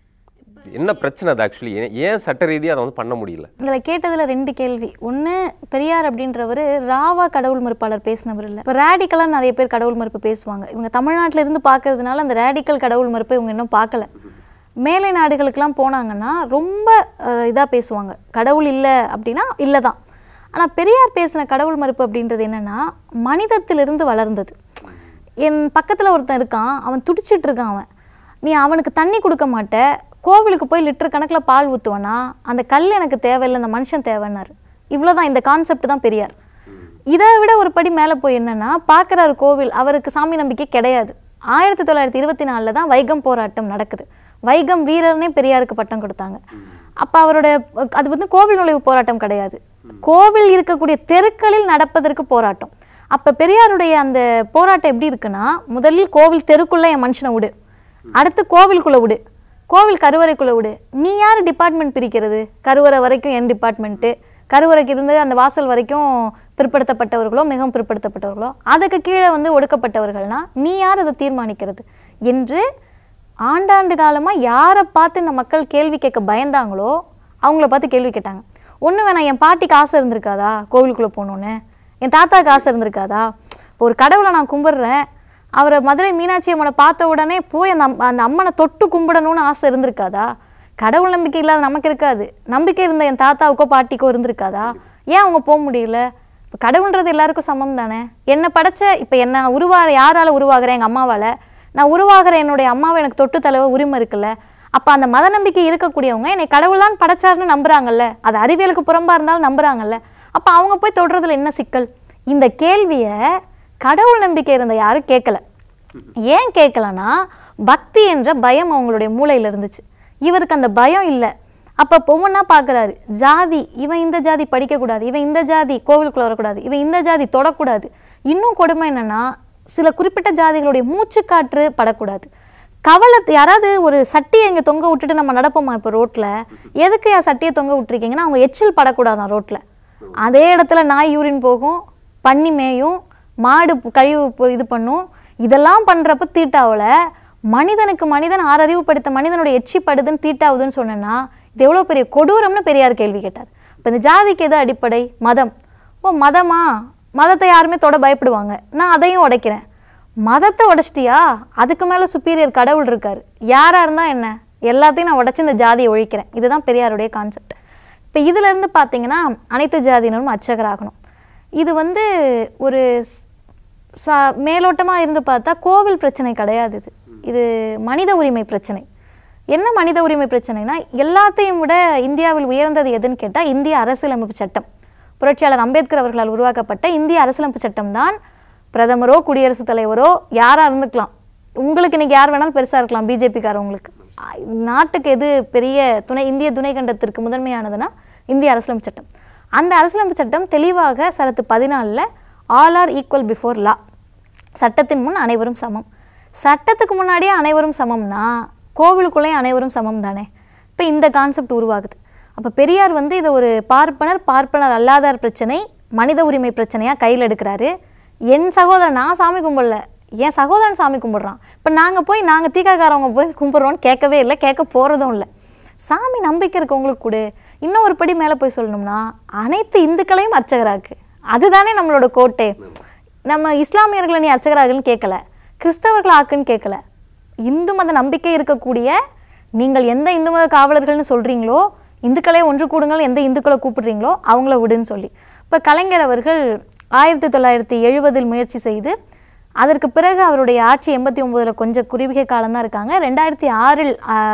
என்ன பிரச்சனை அது ஆக்சுவலி? ஏன் சட்ட ரீதியாக அதை வந்து பண்ண முடியல? இதில் கேட்டதில் ரெண்டு கேள்வி. ஒன்று, பெரியார் அப்படின்றவர் ராவா கடவுள் மறுப்பாளர் பேசினவர் இல்லை. இப்போ ரேடிக்கலாக நிறைய பேர் கடவுள் மறுப்பு பேசுவாங்க. இவங்க தமிழ்நாட்டில் இருந்து பார்க்கறதுனால அந்த ரேடிக்கல் கடவுள் மறுப்பை இவங்க இன்னும் பார்க்கல. மேலை நாடுகளுக்கெல்லாம் போனாங்கன்னா ரொம்ப இதாக பேசுவாங்க. கடவுள் இல்லை அப்படின்னா இல்லை தான். ஆனால் பெரியார் பேசின கடவுள் மறுப்பு அப்படின்றது என்னென்னா மனிதத்திலிருந்து வளர்ந்தது. என் பக்கத்தில் ஒருத்தன் இருக்கான், அவன் துடிச்சிட்டு இருக்கான், அவன் நீ அவனுக்கு தண்ணி கொடுக்க மாட்ட, கோவிலுக்கு போய் லிட்டர் கணக்கில் பால் ஊற்றுவனா, அந்த கல் எனக்கு தேவையில்லை, அந்த மனுஷன் தேவைன்னாரு. இவ்வளோதான், இந்த கான்செப்ட் தான் பெரியார். இதை விட ஒரு படி மேலே போய் என்னென்னா பார்க்குறாரு கோவில், அவருக்கு சாமி நம்பிக்கை கிடையாது. ஆயிரத்தி தொள்ளாயிரத்தி இருபத்தி நாலில் தான் வைக்கம் போராட்டம் நடக்குது. வைக்கம் வீரர்னே பெரியாருக்கு பட்டம் கொடுத்தாங்க. அப்போ அவரோட அது வந்து கோவில் நுழைவு போராட்டம் கிடையாது, கோவில் இருக்கக்கூடிய தெருக்களில் நடப்பதற்கு போராட்டம். அப்போ பெரியாருடைய அந்த போராட்டம் எப்படி இருக்குன்னா, முதலில் கோவில் தெருக்குள்ளே என் மனுஷனை விடு, அடுத்து கோவிலுக்குள்ளே விடு, கோவில் கருவறைக்குள்ளே விடு. நீ யார் டிபார்ட்மெண்ட் பிரிக்கிறது? கருவறை வரைக்கும் என் டிபார்ட்மெண்ட்டு, கருவறைக்கு இருந்து அந்த வாசல் வரைக்கும் பிற்படுத்தப்பட்டவர்களோ மிகவும் பிற்படுத்தப்பட்டவர்களோ, அதுக்கு கீழே வந்து ஒடுக்கப்பட்டவர்கள்னா நீ யார் அதை தீர்மானிக்கிறது என்று ஆண்டாண்டு காலமாக யாரை பார்த்து இந்த மக்கள் கேள்வி கேட்க பயந்தாங்களோ அவங்கள பார்த்து கேள்வி கேட்டாங்க. ஒன்று வேணாம், என் பாட்டிக்கு ஆசை இருந்திருக்காதா கோவிலுக்குள்ளே போகணுன்னு, என் தாத்தாவுக்கு ஆசை இருந்திருக்காதா? இப்போ ஒரு கடவுளை நான் கும்பிட்றேன், அவரை மதுரை மீனாட்சி அம்மனை பார்த்த உடனே போய் அந்த அந்த அம்மனை தொட்டு கும்பிடணும்னு ஆசை இருந்திருக்காதா? கடவுள் நம்பிக்கை இல்லாத நமக்கு இருக்காது, நம்பிக்கை இருந்த என் தாத்தாவுக்கோ பாட்டிக்கோ இருந்திருக்காதா? ஏன் அவங்க போக முடியல? இப்போ கடவுள்ன்றது எல்லாருக்கும் சமம் தானே. என்னை படைச்ச இப்போ என்ன உருவாக யாரால் உருவாகிறேன்? எங்கள் அம்மாவால். நான் உருவாகிற என்னுடைய அம்மாவை எனக்கு தொட்டு தலைவ உரிமை இருக்குல்ல. அப்போ அந்த மத நம்பிக்கை இருக்கக்கூடியவங்க என்னை கடவுள் தான் படைச்சாருன்னு நம்புறாங்கல்ல, அது அறிவியலுக்கு புறம்பாக இருந்தாலும் நம்புறாங்கல்ல. அப்போ அவங்க போய் தொடுறதுல என்ன சிக்கல்? இந்த கேள்வியை கடவுள் நம்பிக்கை இருந்த யாரும் கேட்கல. ஏன் கேட்கலன்னா பக்தி என்ற பயம் அவங்களுடைய மூளையில் இருந்துச்சு. இவருக்கு அந்த பயம் இல்லை. அப்போ ஒவ்வொன்றா பார்க்குறாரு. ஜாதி, இவன் இந்த ஜாதி படிக்கக்கூடாது, இவன் இந்த ஜாதி கோவிலுக்குள்ளே வரக்கூடாது, இவன் இந்த ஜாதி தொடக்கூடாது. இன்னும் கொடுமை என்னென்னா சில குறிப்பிட்ட ஜாதிகளுடைய மூச்சு காற்று படக்கூடாது. கவலை யாராவது ஒரு சட்டியை இங்கே தொங்க விட்டுட்டு நம்ம நடப்போமா? இப்போ ரோட்டில் எதுக்கு யா சட்டியை தொங்க விட்டுருக்கீங்கன்னா அவங்க எச்சில் படக்கூடாதான் ரோட்டில். அதே இடத்துல நாய் யூரின் போகும், பன்னி மேயும், மாடு கழிவு இது பண்ணும். இதெல்லாம் பண்ணுறப்ப தீட்டாவில் மனிதனுக்கு மனிதன் ஆறறிவு படுத்த மனிதனுடைய எச்சி படுதுன்னு தீட்டாவுதுன்னு சொன்னேன்னா இது எவ்வளோ பெரிய கொடூரம்னு பெரியார் கேள்வி கேட்டார். இப்போ இந்த ஜாதிக்கு எது அடிப்படை? மதம். ஓ மதமா? மதத்தை யாருமே தொட பயப்படுவாங்க, நான் அதையும் உடைக்கிறேன். மதத்தை உடைச்சிட்டியா? அதுக்கு மேலே சுப்பீரியர் கடவுள் இருக்கார், யாராக இருந்தால் என்ன, எல்லாத்தையும் நான் உடைச்சி இந்த ஜாதியை ஒழிக்கிறேன். இதுதான் பெரியாருடைய கான்செப்ட். இப்போ இதிலேருந்து பார்த்தீங்கன்னா அனைத்து ஜாதியினரும் அர்ச்சகர் ஆகணும். இது வந்து ஒரு சா மேலோட்டமாக இருந்து பார்த்தா கோவில் பிரச்சனை கிடையாது. இது இது மனித உரிமை பிரச்சனை. என்ன மனித உரிமை பிரச்சனைனா எல்லாத்தையும் விட இந்தியாவில் உயர்ந்தது எதுன்னு கேட்டால் இந்திய அரசியலமைப்பு சட்டம். புரட்சியாளர் அம்பேத்கர் அவர்களால் உருவாக்கப்பட்ட இந்திய அரசியலமைப்பு சட்டம் தான் பிரதமரோ குடியரசுத் தலைவரோ யாராக இருந்துக்கலாம். உங்களுக்கு இன்றைக்கி யார் வேணாலும் பெருசாக இருக்கலாம், பிஜேபிக்காரவங்களுக்கு. நாட்டுக்கு எது பெரிய துணை இந்திய துணை கண்டத்திற்கு முதன்மையானதுன்னா இந்திய அரசியலமைப்பு சட்டம். அந்த அரசியலமைப்பு சட்டம் தெளிவாக சரத்து பதினாலில் all are equal before law, சட்டத்தின் முன் அனைவரும் சமம். சட்டத்துக்கு முன்னாடியே அனைவரும் சமம்னா கோவிலுக்குள்ளேயும் அனைவரும் சமம் தானே. இப்போ இந்த கான்செப்ட் உருவாகுது. அப்போ பெரியார் வந்து இதை ஒரு பார்ப்பனர் பார்ப்பனர் அல்லாதார் பிரச்சனை, மனித உரிமை பிரச்சனையாக கையில் எடுக்கிறாரு. என் சகோதரன், நான் சாமி கும்பிடல, என் சகோதரன் சாமி கும்பிட்றான். இப்போ நாங்கள் போய் நாங்கள் தீக்காக்காரவங்க போய் கும்பிட்றோன்னு கேட்கவே இல்லை, கேட்க போகிறதும் இல்லை. சாமி நம்பிக்கை இருக்கவங்களுக்கு கூட இன்னும் ஒரு படி மேலே போய் சொல்லணும்னா அனைத்து இந்துக்களையும் அர்ச்சகராக்கு, அதுதானே நம்மளோட கோட்டை. நம்ம இஸ்லாமியர்களை நீ அர்ச்சகராகன்னு கேட்கல, கிறிஸ்தவர்கள் ஆக்குன்னு கேட்கல. இந்து மத நம்பிக்கை இருக்கக்கூடிய நீங்கள் எந்த இந்து மத காவலர்கள்னு சொல்கிறீங்களோ, இந்துக்களே ஒன்று கூடுங்கள் எந்த இந்துக்களை கூப்பிடுறீங்களோ அவங்கள விடுன்னு சொல்லி. இப்போ கலைஞர் அவர்கள் ஆயிரத்தி தொள்ளாயிரத்தி எழுபதில் முயற்சி செய்து அதற்கு பிறகு அவருடைய ஆட்சி எண்பத்தி ஒம்போதில் கொஞ்சம் குறுகிய காலம்தான் இருக்காங்க. ரெண்டாயிரத்தி ஆறில்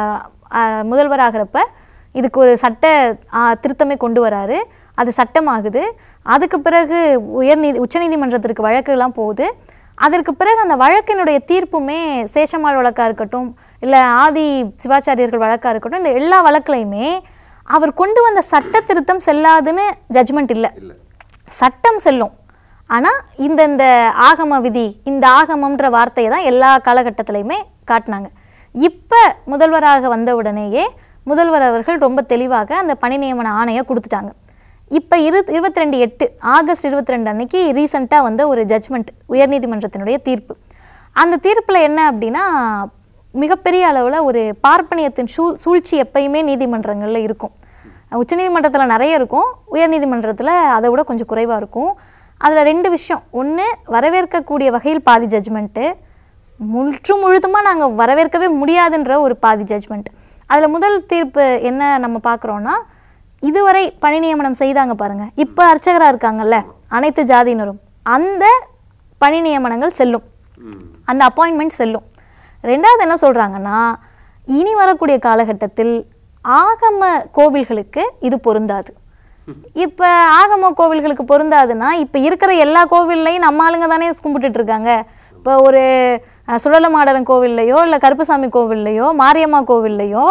முதல்வராகிறப்ப இதுக்கு ஒரு சட்ட திருத்தமே கொண்டு வராரு. அது சட்டமாகுது. அதுக்கு பிறகு உயர்நீதி உச்சநீதிமன்றத்திற்கு வழக்குலாம் போகுது. அதற்கு பிறகு அந்த வழக்கினுடைய தீர்ப்புமே சேஷம்மாள் வழக்காக இருக்கட்டும், இல்லை ஆதி சிவாச்சாரியர்கள் வழக்காக இருக்கட்டும், இந்த எல்லா வழக்குலையுமே அவர் கொண்டு வந்த சட்ட திருத்தம் செல்லாதுன்னு ஜட்ஜ்மெண்ட் இல்லை, சட்டம் செல்லும். ஆனால் இந்த இந்த ஆகம விதி, இந்த ஆகமன்ற வார்த்தையை தான் எல்லா காலகட்டத்திலையுமே காட்டினாங்க. இப்போ முதல்வராக வந்த உடனேயே முதல்வர் அவர்கள் ரொம்ப தெளிவாக அந்த பணி நியமன ஆணையை கொடுத்துட்டாங்க. இப்போ இரு இருபத்தி ரெண்டு எட்டு ஆகஸ்ட் இருபத்தி ரெண்டு அன்னைக்கு ரீசெண்டாக வந்த ஒரு ஜட்ஜ்மெண்ட், உயர்நீதிமன்றத்தினுடைய தீர்ப்பு. அந்த தீர்ப்பில் என்ன அப்படின்னா மிகப்பெரிய அளவில் ஒரு பார்ப்பனியத்தின் சூ சூழ்ச்சி எப்பயுமே நீதிமன்றங்களில் இருக்கும். உச்சநீதிமன்றத்தில் நிறைய இருக்கும், உயர்நீதிமன்றத்தில் அதை விட கொஞ்சம் குறைவாக இருக்கும். அதில் ரெண்டு விஷயம். ஒன்று, வரவேற்கக்கூடிய வகையில் பாதி ஜட்ஜ்மெண்ட்டு, முற்று முழுதுமாக நாங்கள் வரவேற்கவே முடியாதுன்ற ஒரு பாதி ஜட்ஜ்மெண்ட். அதில் முதல் தீர்ப்பு என்ன நம்ம பார்க்குறோன்னா, இதுவரை பணி நியமனம் செய்தாங்க பாருங்கள், இப்போ அர்ச்சகராக இருக்காங்கல்ல அனைத்து ஜாதியினரும், அந்த பணி நியமனங்கள் செல்லும், அந்த அப்பாயின்மெண்ட் செல்லும். ரெண்டாவது என்ன சொல்கிறாங்கன்னா, இனி வரக்கூடிய காலகட்டத்தில் ஆகம கோவில்களுக்கு இது பொருந்தாது. இப்போ ஆகம கோவில்களுக்கு பொருந்தாதுன்னா இப்போ இருக்கிற எல்லா கோவில்லையும் நம்ம ஆளுங்க தானே கும்பிட்டுட்டு இருக்காங்க. இப்போ ஒரு சுடலமாடரன் கோவில்லையோ இல்லை கருப்பசாமி கோவில்லையோ மாரியம்மா கோவில்லையோ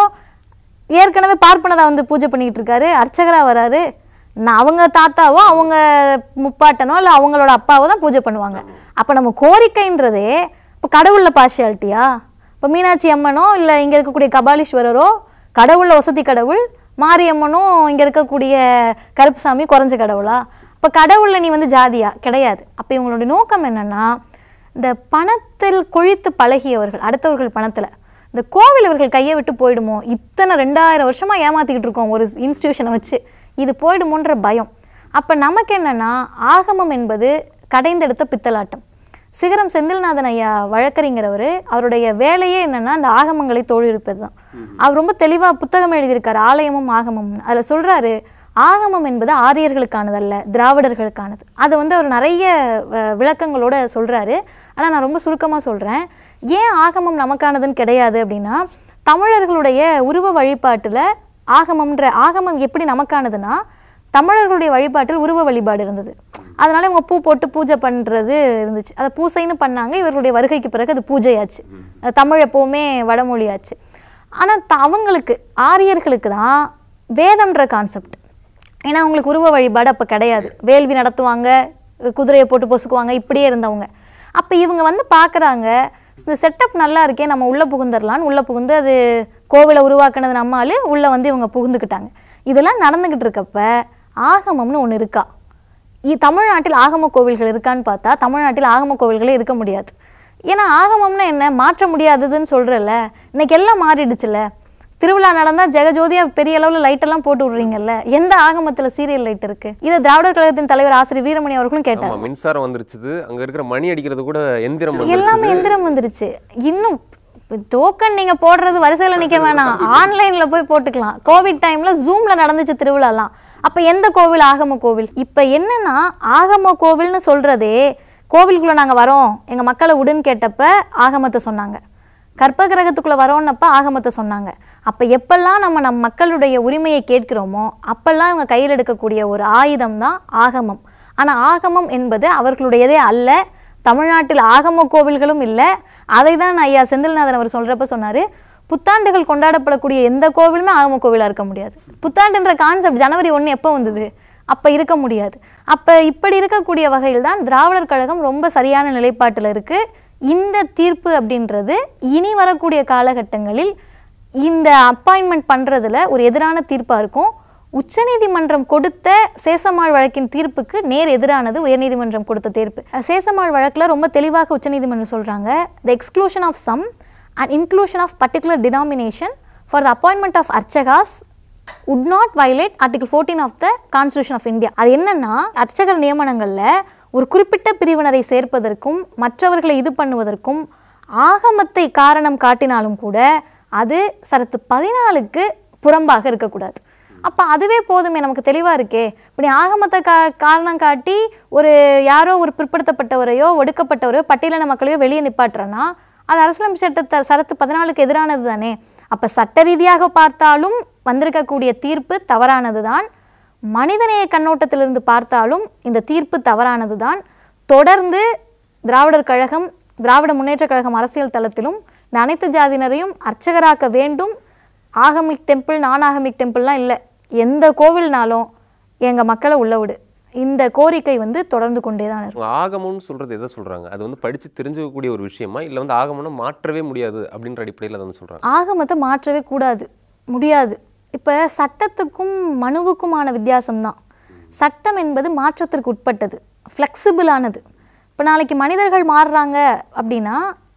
ஏற்கனவே பார்ப்பனராக வந்து பூஜை பண்ணிக்கிட்டு இருக்காரு, அர்ச்சகராக வராரு. நான் அவங்க தாத்தாவோ அவங்க முப்பாட்டனோ இல்லை அவங்களோட அப்பாவோ தான் பூஜை பண்ணுவாங்க. அப்போ நம்ம கோரிக்கைன்றதே இப்போ கடவுளில் பார்ஷியாலிட்டியா? இப்போ மீனாட்சி அம்மனோ இல்லை இங்கே இருக்கக்கூடிய கபாலீஸ்வரரோ கடவுளில் வசதி கடவுள், மாரியம்மனும் இங்கே இருக்கக்கூடிய கருப்புசாமி குறைஞ்ச கடவுளா? இப்போ கடவுளில் நீ வந்து ஜாதியா? கிடையாது. அப்போ இவங்களுடைய நோக்கம் என்னென்னா, இந்த பணத்தில் கொழித்து பழகியவர்கள், அடுத்தவர்கள் பணத்தில் இந்த கோவில் இவர்கள் கையை விட்டு போயிடுமோ, இத்தனை ரெண்டாயிரம் வருஷமாக ஏமாற்றிக்கிட்டு இருக்கோம் ஒரு இன்ஸ்டியூஷனை வச்சு, இது போயிடுமோன்ற பயம். அப்போ நமக்கு என்னென்னா ஆகமம் என்பது கடைந்தெடுத்த பித்தலாட்டம். சிகரம் செந்தில்நாதன் ஐயா வழக்கறிஞரவர் அவருடைய வேலையே என்னென்னா அந்த ஆகமங்களை தோழிருப்பது தான். அவர் ரொம்ப தெளிவாக புத்தகம் எழுதியிருக்காரு, ஆலயமும் ஆகமம்னு. அதில் சொல்கிறாரு, ஆகமம் என்பது ஆரியர்களுக்கானதல்ல, திராவிடர்களுக்கானது. அதை வந்து அவர் நிறைய விளக்கங்களோட சொல்கிறாரு. ஆனால் நான் ரொம்ப சுருக்கமாக சொல்கிறேன். ஏன் ஆகமம் நமக்கானதுன்னு கிடையாது அப்படின்னா, தமிழர்களுடைய உருவ வழிபாட்டில் ஆகமம்ன்ற ஆகமம் எப்படி நமக்கானதுன்னா, தமிழர்களுடைய வழிபாட்டில் உருவ வழிபாடு இருந்தது. அதனால இவங்க பூ போட்டு பூஜை பண்ணுறது இருந்துச்சு. அதை பூசைன்னு பண்ணாங்க. இவர்களுடைய வருகைக்கு பிறகு அது பூஜையாச்சு. தமிழ் எப்போவுமே வடமொழியாச்சு. ஆனால் அவங்களுக்கு ஆரியர்களுக்கு தான் வேதம்ன்ற கான்செப்ட். ஏன்னா அவங்களுக்கு உருவ வழிபாடு அப்போ கிடையாது. வேள்வி நடத்துவாங்க, குதிரையை போட்டு பொசுக்குவாங்க, இப்படியே இருந்தவங்க. அப்போ இவங்க வந்து பார்க்குறாங்க, இந்த செட்டப் நல்லா இருக்கே, நம்ம உள்ளே புகுந்துடலான்னு உள்ளே புகுந்து அது கோவிலை உருவாக்குனது நம்மால் உள்ளே வந்து இவங்க புகுந்துக்கிட்டாங்க. இதெல்லாம் நடந்துக்கிட்டு இருக்கப்ப ஆகமம்னு ஒன்று இருக்கா? இ தமிழ்நாட்டில் ஆகம கோவில்கள் இருக்கான்னு பார்த்தா தமிழ்நாட்டில் ஆகம கோவில்களே இருக்க முடியாது. ஏன்னா ஆகமம்னா என்ன, மாற்ற முடியாததுன்னு சொல்கிறல்ல. இன்னைக்கு எல்லாம் மாறிடுச்சுல்ல. திருவிழா நடந்தால் ஜெகஜோதியாக பெரிய அளவில் லைட்டெல்லாம் போட்டு விடுறீங்கல்ல. எந்த ஆகமத்தில் சீரியல் லைட் இருக்குது? இதை திராவிடர் கழகத்தின் தலைவர் ஆசிரியர் வீரமணி அவர்களும் கேட்டார். மின்சாரம் வந்துருச்சு, அங்கே இருக்கிற மணி அடிக்கிறது கூட எந்திரம், எல்லாமே எந்திரம் வந்துருச்சு. இன்னும் டோக்கன் நீங்கள் போடுறது வரிசையில் நிற்க வேணாம், ஆன்லைனில் போய் போட்டுக்கலாம். கோவிட் டைமில் ஜூமில் நடந்துச்சு திருவிழாலாம். அப்போ எந்த கோவில் ஆகம கோவில்? இப்போ என்னன்னா ஆகம கோவில்னு சொல்கிறதே, கோவிலுக்குள்ளே நாங்கள் வரோம் எங்கள் மக்களை விடுன்னு கேட்டப்ப ஆகமத்தை சொன்னாங்க. கற்ப கிரகத்துக்குள்ளே வரோன்னப்ப ஆகமத்தை சொன்னாங்க. அப்போ எப்பெல்லாம் நம்ம நம் மக்களுடைய உரிமையை கேட்கிறோமோ அப்பெல்லாம் இவங்க கையில் எடுக்கக்கூடிய ஒரு ஆயுதம் தான் ஆகமம். ஆனால் ஆகமம் என்பது அவர்களுடையதே அல்ல. தமிழ்நாட்டில் ஆகம கோவில்களும் இல்லை. அதை தான் ஐயா செந்தில்நாதன் அவர் சொல்கிறப்ப சொன்னார், புத்தாண்டுகள் கொண்டாடப்படக்கூடிய எந்த கோவிலுமே ஆகம கோவிலாக இருக்க முடியாது. புத்தாண்டுன்ற கான்செப்ட் ஜனவரி ஒன்று எப்போ வந்தது? அப்போ இருக்க முடியாது. அப்போ இப்படி இருக்கக்கூடிய வகையில் தான் திராவிடர் கழகம் ரொம்ப சரியான நிலைப்பாட்டில் இருக்குது. இந்த தீர்ப்பு அப்படின்றது இனி வரக்கூடிய காலகட்டங்களில் இந்த அப்பாயின்மெண்ட் பண்ணுறதுல ஒரு எதிரான தீர்ப்பாக இருக்கும். உச்சநீதிமன்றம் கொடுத்த சேசமாள் வழக்கின் தீர்ப்புக்கு நேர் எதிரானது உயர்நீதிமன்றம் கொடுத்த தீர்ப்பு. சேசமாள் வழக்கில் ரொம்ப தெளிவாக உச்சநீதிமன்றம் சொல்கிறாங்க, the exclusion of some and inclusion of particular denomination for the appointment of archagas would not violate article fourteen of the constitution of India. அது என்னன்னா அர்ச்சகர் நியமனங்களில் ஒரு குறிப்பிட்ட பிரிவினரை சேர்ப்பதற்கும் மற்றவர்களை இது பண்ணுவதற்கும் ஆகமத்தை காரணம் காட்டினாலும் கூட அது சரத்து பதினாலுக்கு புறம்பாக இருக்கக்கூடாது. அப்போ அதுவே போதுமே, நமக்கு தெளிவாக இருக்கே. இப்படி ஆகமத்தை கா காரணம் காட்டி ஒரு யாரோ ஒரு பிற்படுத்தப்பட்டவரையோ ஒடுக்கப்பட்டவரையோ பட்டியலின மக்களையோ வெளியே நிப்பாட்டுறேன்னா அது அரசியலமைப்பு சட்டத்தை சரத்து பதினாலுக்கு எதிரானது தானே. அப்போ சட்ட ரீதியாக பார்த்தாலும் வந்திருக்கக்கூடிய தீர்ப்பு தவறானது தான். மனிதநேய கண்ணோட்டத்திலிருந்து பார்த்தாலும் இந்த தீர்ப்பு தவறானது தான். தொடர்ந்து திராவிடர் கழகம், திராவிட முன்னேற்ற கழகம் அரசியல் தளத்திலும் இந்த அனைத்து ஜாதியினரையும் அர்ச்சகராக்க வேண்டும். ஆகமிக் டெம்பிள் நான் ஆகமிக் டெம்பிள்லாம் இல்லை, எந்த கோவில்னாலும் எங்கள் மக்களை உள்ள விடு, இந்த கோரிக்கை வந்து தொடர்ந்து கொண்டே தான் இருக்கும். ஆகமம்னு சொல்கிறது எதை சொல்கிறாங்க? அது வந்து படித்து தெரிஞ்சுக்கக்கூடிய ஒரு விஷயமா, இல்லை வந்து ஆகமம்னா மாற்றவே முடியாது அப்படின்ற அடிப்படையில் அதை சொல்கிறாங்க? ஆகமத்தை மாற்றவே கூடாது, முடியாது. இப்போ சட்டத்துக்கும் மனுவுக்குமான வித்தியாசம்தான். சட்டம் என்பது மாற்றத்திற்கு உட்பட்டது, ஃப்ளெக்சிபிளானது. இப்போ நாளைக்கு மனிதர்கள் மாறுறாங்க அப்படின்னா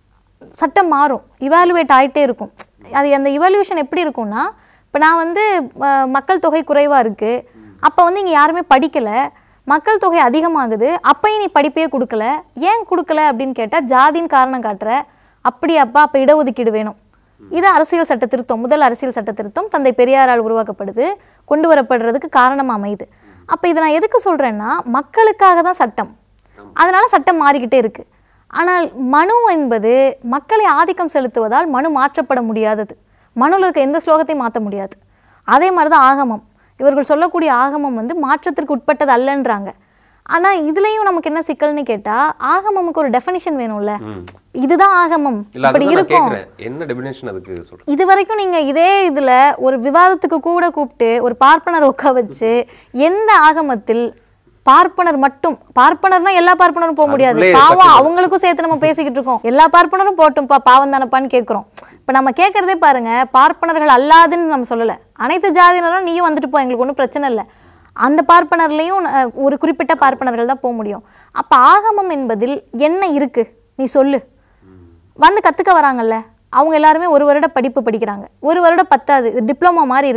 சட்டம் மாறும், இவாலுவேட் ஆகிட்டே இருக்கும். அது அந்த இவாலுவேஷன் எப்படி இருக்கும்னா, இப்போ நான் வந்து மக்கள் தொகை குறைவாக இருக்குது, அப்போ வந்து இங்கே யாருமே படிக்கலை, மக்கள் தொகை அதிகமாகுது, அப்பையும் நீ படிப்பே கொடுக்கல, ஏன் கொடுக்கல அப்படின்னு கேட்டால் ஜாதின்னு காரணம் காட்டுற, அப்படியாப்பா அப்போ இடஒதுக்கீடு வேணும். இது அரசியல் சட்ட திருத்தம், முதல் அரசியல் சட்ட திருத்தம் தந்தை பெரியாரால் உருவாக்கப்படுது, கொண்டு வரப்படுறதுக்கு காரணமாக அமையுது. அப்போ இதை நான் எதுக்கு சொல்கிறேன்னா, மக்களுக்காக தான் சட்டம், அதனால சட்டம் மாறிக்கிட்டே இருக்குது. ஆனால் மனு என்பது மக்களை ஆதிக்கம் செலுத்துவதால் மனு மாற்றப்பட முடியாதது. மனுவில் இருக்க எந்த ஸ்லோகத்தையும் மாற்ற முடியாது. அதே மாதிரி தான் ஆகமம். இவர்கள் சொல்லக்கூடிய ஆகமம் வந்து மாற்றத்திற்கு உட்பட்டது அல்லன்றாங்க. ஆனால் இதுலேயும் நமக்கு என்ன சிக்கல்னு கேட்டால், ஆகமமுக்கு ஒரு டெஃபினிஷன் வேணும்ல. இதுதான் ஆகமம் இப்படி இருக்கும். என்ன டெஃபினிஷன் அதுக்கு சொல்றீங்க? இது வரைக்கும் நீங்கள் இதே இதில் ஒரு விவாதத்துக்கு கூட கூப்பிட்டு ஒரு பார்ப்பனர் உட்கா வச்சு எந்த ஆகமத்தில் பார்ப்பனர் மட்டும், பார்ப்பனர்னா எல்லா பார்ப்பனரும் போக முடியாது, பாவம் அவங்களுக்கும் சேர்த்து நம்ம பேசிக்கிட்டு இருக்கோம். எல்லா பார்ப்பனரும் போட்டும்பா பாவம் தானப்பான்னு கேட்குறோம். இப்போ நம்ம கேட்குறதே பாருங்க, பார்ப்பனர்கள் அல்லாதுன்னு நம்ம சொல்லலை, அனைத்து ஜாதியினரும் நீயும் வந்துட்டு போ, எங்களுக்கு ஒன்றும் பிரச்சனை இல்லை. அந்த பார்ப்பனர்லையும் ஒரு குறிப்பிட்ட பார்ப்பனர்கள் தான் போக முடியும். அப்போ ஆகமம் என்பதில் என்ன இருக்கு நீ சொல்லு. வந்து கற்றுக்க வராங்கல்ல, அவங்க எல்லாருமே ஒரு வருட படிப்பு படிக்கிறாங்க, ஒரு வருடம் பத்தாது, இது டிப்ளமோ மாதிரி இருக்குது.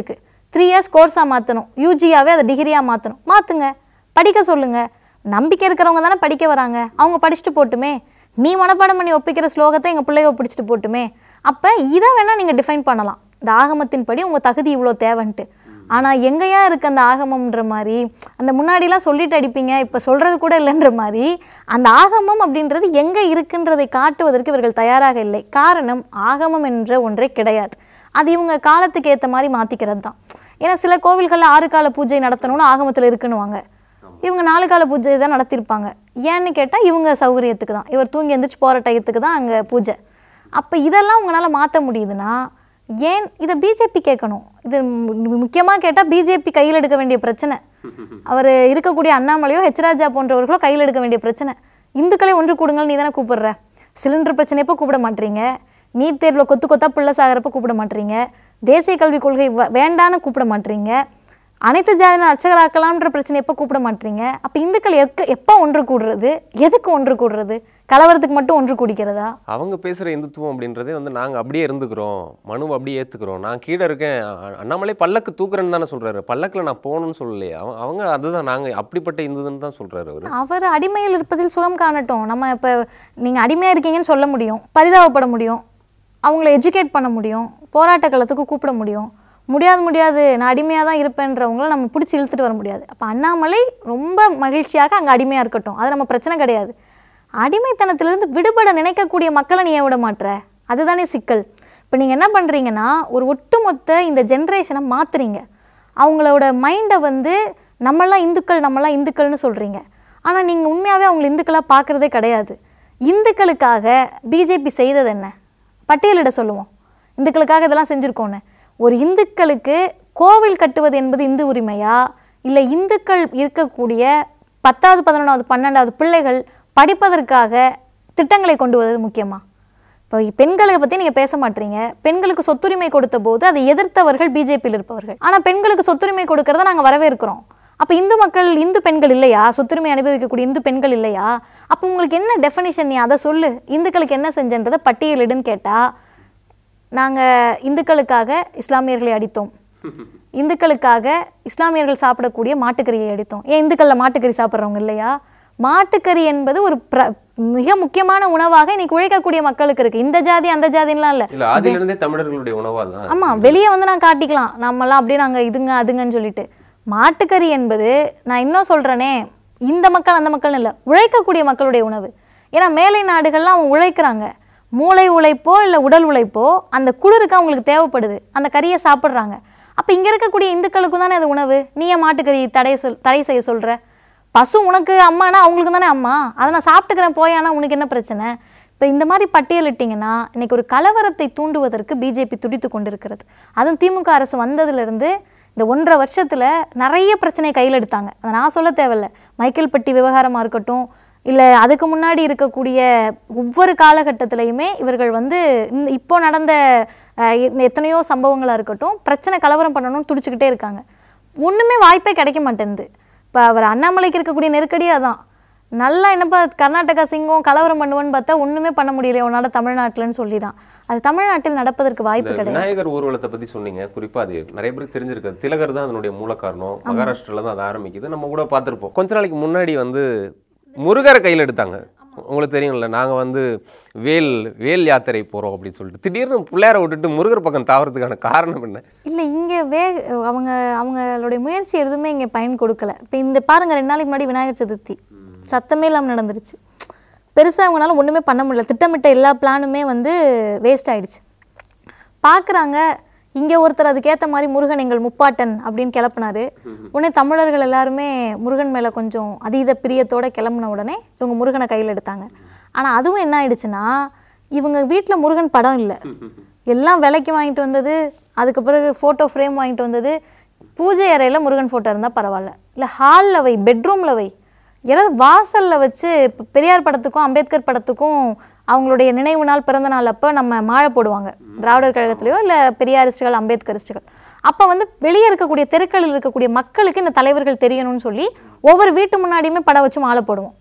த்ரீ இயர்ஸ் கோர்ஸாக மாற்றணும், யூஜியாவே அதை டிகிரியாக மாற்றணும், மாற்றுங்க, படிக்க சொல்லுங்கள். நம்பிக்கை இருக்கிறவங்க தானே படிக்க வராங்க, அவங்க படிச்சுட்டு போட்டுமே. நீ மனப்பாடம் பண்ணி ஒப்பிக்கிற ஸ்லோகத்தை எங்கள் பிள்ளைய ஒப்பிடிச்சிட்டு போட்டுமே. அப்போ இதை வேணால் நீங்கள் டிஃபைன் பண்ணலாம், இந்த ஆகமத்தின்படி உங்கள் தகுதி இவ்வளோ தேவைன்ட்டு. ஆனால் எங்கேயா இருக்குது அந்த ஆகமம்ன்ற மாதிரி, அந்த முன்னாடிலாம் சொல்லிட்டு அடிப்பீங்க, இப்போ சொல்கிறது கூட இல்லைன்ற மாதிரி அந்த ஆகமம் அப்படின்றது எங்கே இருக்குன்றதை காட்டுவதற்கு இவர்கள் தயாராக இல்லை. காரணம், ஆகமம் என்ற ஒன்றே கிடையாது, அது இவங்க காலத்துக்கு ஏற்ற மாதிரி மாற்றிக்கிறது தான். ஏன்னா சில கோவில்களில் ஆறு கால பூஜை நடத்தணும்னு ஆகமத்தில் இருக்குன்னுவாங்க, இவங்க நாலு கால பூஜை தான் நடத்தியிருப்பாங்க. ஏன்னு கேட்டால் இவங்க சௌகரியத்துக்கு தான், இவர் தூங்கி எழுந்திரிச்சு போகிற டயத்துக்கு தான் அங்கே பூஜை. அப்போ இதெல்லாம் உங்களால் மாற்ற முடியுதுன்னா ஏன் இதை பிஜேபி கேட்கணும்? இது முக்கியமாக கேட்டால் பிஜேபி கையில் எடுக்க வேண்டிய பிரச்சனை. அவர் இருக்கக்கூடிய அண்ணாமலையோ ஹெச்ராஜா போன்றவர்களோ கையில் எடுக்க வேண்டிய பிரச்சனை. இந்துக்களை ஒன்று கூடுங்கள் நீ தானே கூப்பிடுற, சிலிண்டர் பிரச்சனையப்போ கூப்பிட மாட்டீங்க, நீட் தேர்வில் கொத்து கொத்தா பிள்ளை சாகிறப்போ கூப்பிட மாட்டீங்க, தேசிய கல்விக் கொள்கை வேண்டான்னு கூப்பிட மாட்டீங்க, அனைத்து ஜாதியினர் அர்ச்சகராக்கலாம்ன்ற பிரச்சனை எப்போ கூப்பிட மாட்டீங்க. அப்போ இந்துக்கள் எக்க எப்போ ஒன்று கூடுறது, எதுக்கு ஒன்று கூடுறது? கலவரத்துக்கு மட்டும் ஒன்று கூடிக்கிறதா? அவங்க பேசுகிற இந்துத்துவம் அப்படின்றதே வந்து நாங்கள் அப்படியே இருந்துக்கிறோம், மனுவை அப்படியே ஏற்றுக்கிறோம், நான் கீழே இருக்கேன், அண்ணாமலை பல்லக்கு தூக்குறேன்னு தானே சொல்கிறாரு, பல்லக்கில் நான் போகணும்னு சொல்லலையே. அவங்க அவங்க அதுதான் நாங்கள் அப்படிப்பட்ட இந்துன்னு தான் சொல்கிறாரு அவர். அவர் அடிமையில் இருப்பதில் சுகம் காணட்டும். நம்ம இப்போ நீங்கள் அடிமையாக இருக்கீங்கன்னு சொல்ல முடியும், பரிதாபப்பட முடியும், அவங்கள எஜுகேட் பண்ண முடியும், போராட்ட களத்துக்கு கூப்பிட முடியும். முடியாது முடியாது நான் அடிமையாக தான் இருப்பேன்றவங்கள நம்ம பிடிச்சி இழுத்துட்டு வர முடியாது. அப்போ அண்ணாமலை ரொம்ப மகிழ்ச்சியாக அங்கே அடிமையாக இருக்கட்டும், அது நம்ம பிரச்சனை கிடையாது. அடிமைத்தனத்திலிருந்து விடுபட நினைக்கக்கூடிய மக்களை நீ ஏன் விட மாட்டுற? அதுதானே சிக்கல். இப்போ நீங்கள் என்ன பண்ணுறீங்கன்னா, ஒரு ஒட்டுமொத்த இந்த ஜென்ரேஷனை மாற்றுறீங்க. அவங்களோட மைண்டை வந்து நம்மளாம் இந்துக்கள் நம்மளாம் இந்துக்கள்னு சொல்கிறீங்க. ஆனால் நீங்கள் உண்மையாகவே அவங்களை இந்துக்களாக பார்க்குறதே கிடையாது. இந்துக்களுக்காக பிஜேபி செய்தது என்ன? பட்டியலிட சொல்லுவோம், இந்துக்களுக்காக இதெல்லாம் செஞ்சுருக்கோன்னு. ஒரு இந்துக்களுக்கு கோவில் கட்டுவது என்பது இந்து உரிமையா, இல்லை இந்துக்கள் இருக்கக்கூடிய பத்தாவது பதினொன்றாவது பன்னெண்டாவது பிள்ளைகள் படிப்பதற்காக திட்டங்களை கொண்டு வருவது முக்கியமா? இப்போ பெண்களை பற்றி நீங்கள் பேச மாட்டீங்க. பெண்களுக்கு சொத்துரிமை கொடுத்த போது அதை எதிர்த்தவர்கள் பிஜேபியில் இருப்பவர்கள். ஆனால் பெண்களுக்கு சொத்துரிமை கொடுக்கறத நாங்கள் வரவேற்கிறோம். அப்போ இந்து மக்கள் இந்து பெண்கள் இல்லையா? சொத்துரிமை அனுபவிக்கக்கூடிய இந்து பெண்கள் இல்லையா? அப்போ உங்களுக்கு என்ன டெஃபினிஷன்? நீ அதை சொல்லு, இந்துக்களுக்கு என்ன செஞ்சன்றதை பட்டியலிடுன்னு கேட்டால், நாங்கள் இந்துக்களுக்காக இஸ்லாமியர்களை அடித்தோம், இந்துக்களுக்காக இஸ்லாமியர்கள் சாப்பிடக்கூடிய மாட்டுக்கறியை அடித்தோம். ஏன் இந்துக்களில் மாட்டுக்கறி சாப்பிட்றவங்க இல்லையா? மாட்டுக்கறி என்பது ஒரு பிர மிக முக்கியமான உணவாக இன்னைக்கு உழைக்கக்கூடிய மக்களுக்கு இருக்கு. இந்த ஜாதி அந்த ஜாதின்லாம் இல்லை, அதிலிருந்தே தமிழர்களுடைய உணவாக தான். ஆமாம், வெளியே வந்து நான் காட்டிக்கலாம் நம்மலாம் அப்படியே நாங்கள் இதுங்க அதுங்கன்னு சொல்லிட்டு. மாட்டுக்கறி என்பது நான் இன்னும் சொல்கிறேனே, இந்த மக்கள் அந்த மக்கள்னு இல்லை, உழைக்கக்கூடிய மக்களுடைய உணவு. ஏன்னா மேலை நாடுகள்லாம் அவங்க உழைக்கிறாங்க, மூளை உழைப்போ இல்லை உடல் உழைப்போ அந்த குளிருக்கு அவங்களுக்கு தேவைப்படுது, அந்த கறியை சாப்பிட்றாங்க. அப்போ இங்கே இருக்கக்கூடிய இந்துக்களுக்கும் தானே அது உணவு. நீ ஏன் மாட்டுக்கறி தடை சொல் தடை செய்ய சொல்கிற? பசு உனக்கு அம்மானா அவங்களுக்கு தானே அம்மா, அதை நான் சாப்பிட்டுக்கிறேன் போயானா உனக்கு என்ன பிரச்சனை? இப்போ இந்த மாதிரி பட்டியலிட்டிங்கன்னா இன்றைக்கி ஒரு கலவரத்தை தூண்டுவதற்கு பிஜேபி துடித்து கொண்டிருக்கிறது. அதுவும் திமுக அரசு வந்ததுலேருந்து இந்த ஒன்றரை வருஷத்தில் நிறைய பிரச்சனையை கையில் எடுத்தாங்க. அதை நான் சொல்ல தேவையில்லை. மைக்கேல் பட்டி விவகாரமாக இருக்கட்டும், இல்லை அதுக்கு முன்னாடி இருக்கக்கூடிய ஒவ்வொரு காலகட்டத்திலையுமே இவர்கள் வந்து இந்த இப்போ நடந்த எத்தனையோ சம்பவங்களாக இருக்கட்டும், பிரச்சனை கலவரம் பண்ணணும்னு துடிச்சுக்கிட்டே இருக்காங்க. ஒன்றுமே வாய்ப்பே கிடைக்க மாட்டேங்குது. இப்போ அவர் அண்ணாமலைக்கு இருக்கக்கூடிய நெருக்கடி அதான். நல்லா என்னப்பா கர்நாடகா சிங்கம் கலவரம் பண்ணுவேன்னு பார்த்தா ஒன்றுமே பண்ண முடியல உன்னால் தமிழ்நாட்டில்னு சொல்லி தான். அது தமிழ்நாட்டில் நடப்பதற்கு வாய்ப்பு கிடையாது. விநாயகர் ஊர்வலத்தை பற்றி சொன்னீங்க, குறிப்பாக அது நிறைய பேருக்கு தெரிஞ்சிருக்காது. திலகர் தான் அதனுடைய மூல காரணம், மகாராஷ்டிராவில் தான் அது ஆரம்பிக்குது, நம்ம கூட பார்த்துருப்போம். கொஞ்ச நாளைக்கு முன்னாடி வந்து முருகரை கையில் எடுத்தாங்க, உங்களுக்கு தெரியும்ல. நாங்கள் வந்து வேல் வேல் யாத்திரை போகிறோம் அப்படின்னு சொல்லிட்டு திடீர்னு பிள்ளையாரை விட்டுட்டு முருகர் பக்கம் தாவறதுக்கான காரணம் என்ன? இல்லை, இங்கே வே அவங்க அவங்களுடைய முயற்சி எதுவுமே இங்கே பயன் கொடுக்கல. இப்போ இந்த பாருங்கள், ரெண்டு நாளைக்கு முன்னாடி விநாயகர் சதுர்த்தி சத்தமே இல்லாமல் நடந்துருச்சு. பெருசாக அவங்களால ஒன்றுமே பண்ண முடியல. திட்டமிட்ட எல்லா பிளானுமே வந்து வேஸ்ட் ஆகிடுச்சு. பார்க்குறாங்க, இங்கே ஒருத்தர் அதுக்கேற்ற மாதிரி முருகன் எங்கள் முப்பாட்டன் அப்படின்னு கிளப்புனாரு. உடனே தமிழர்கள் எல்லாருமே முருகன் மேலே கொஞ்சம் அதீத பிரியத்தோடு கிளம்புன உடனே இவங்க முருகனை கையில் எடுத்தாங்க. ஆனால் அதுவும் என்ன ஆயிடுச்சுன்னா, இவங்க வீட்டில் முருகன் படம் இல்லை, எல்லாம் விலைக்கு வாங்கிட்டு வந்தது. அதுக்கு பிறகு ஃபோட்டோ ஃப்ரேம் வாங்கிட்டு வந்தது. பூஜை அறையில் முருகன் ஃபோட்டோ இருந்தால் பரவாயில்ல, இல்லை ஹாலில் வை, பெட்ரூமில் வை, ஏதாவது வாசலில் வச்சு. இப்போ பெரியார் படத்துக்கும் அம்பேத்கர் படத்துக்கும் அவங்களுடைய நினைவு நாள் பிறந்த நாள் அப்போ நம்ம மாலை போடுவாங்க, திராவிடர் கழகத்திலையோ இல்லை பெரியாரிஸ்டுகள் அம்பேத்கரிஸ்டுகள். அப்போ வந்து வெளியே இருக்கக்கூடிய தெருக்களில் இருக்கக்கூடிய மக்களுக்கு இந்த தலைவர்கள் தெரியணும்னு சொல்லி ஒவ்வொரு வீட்டு முன்னாடியுமே படம் வச்சு மாலை போடுவோம்.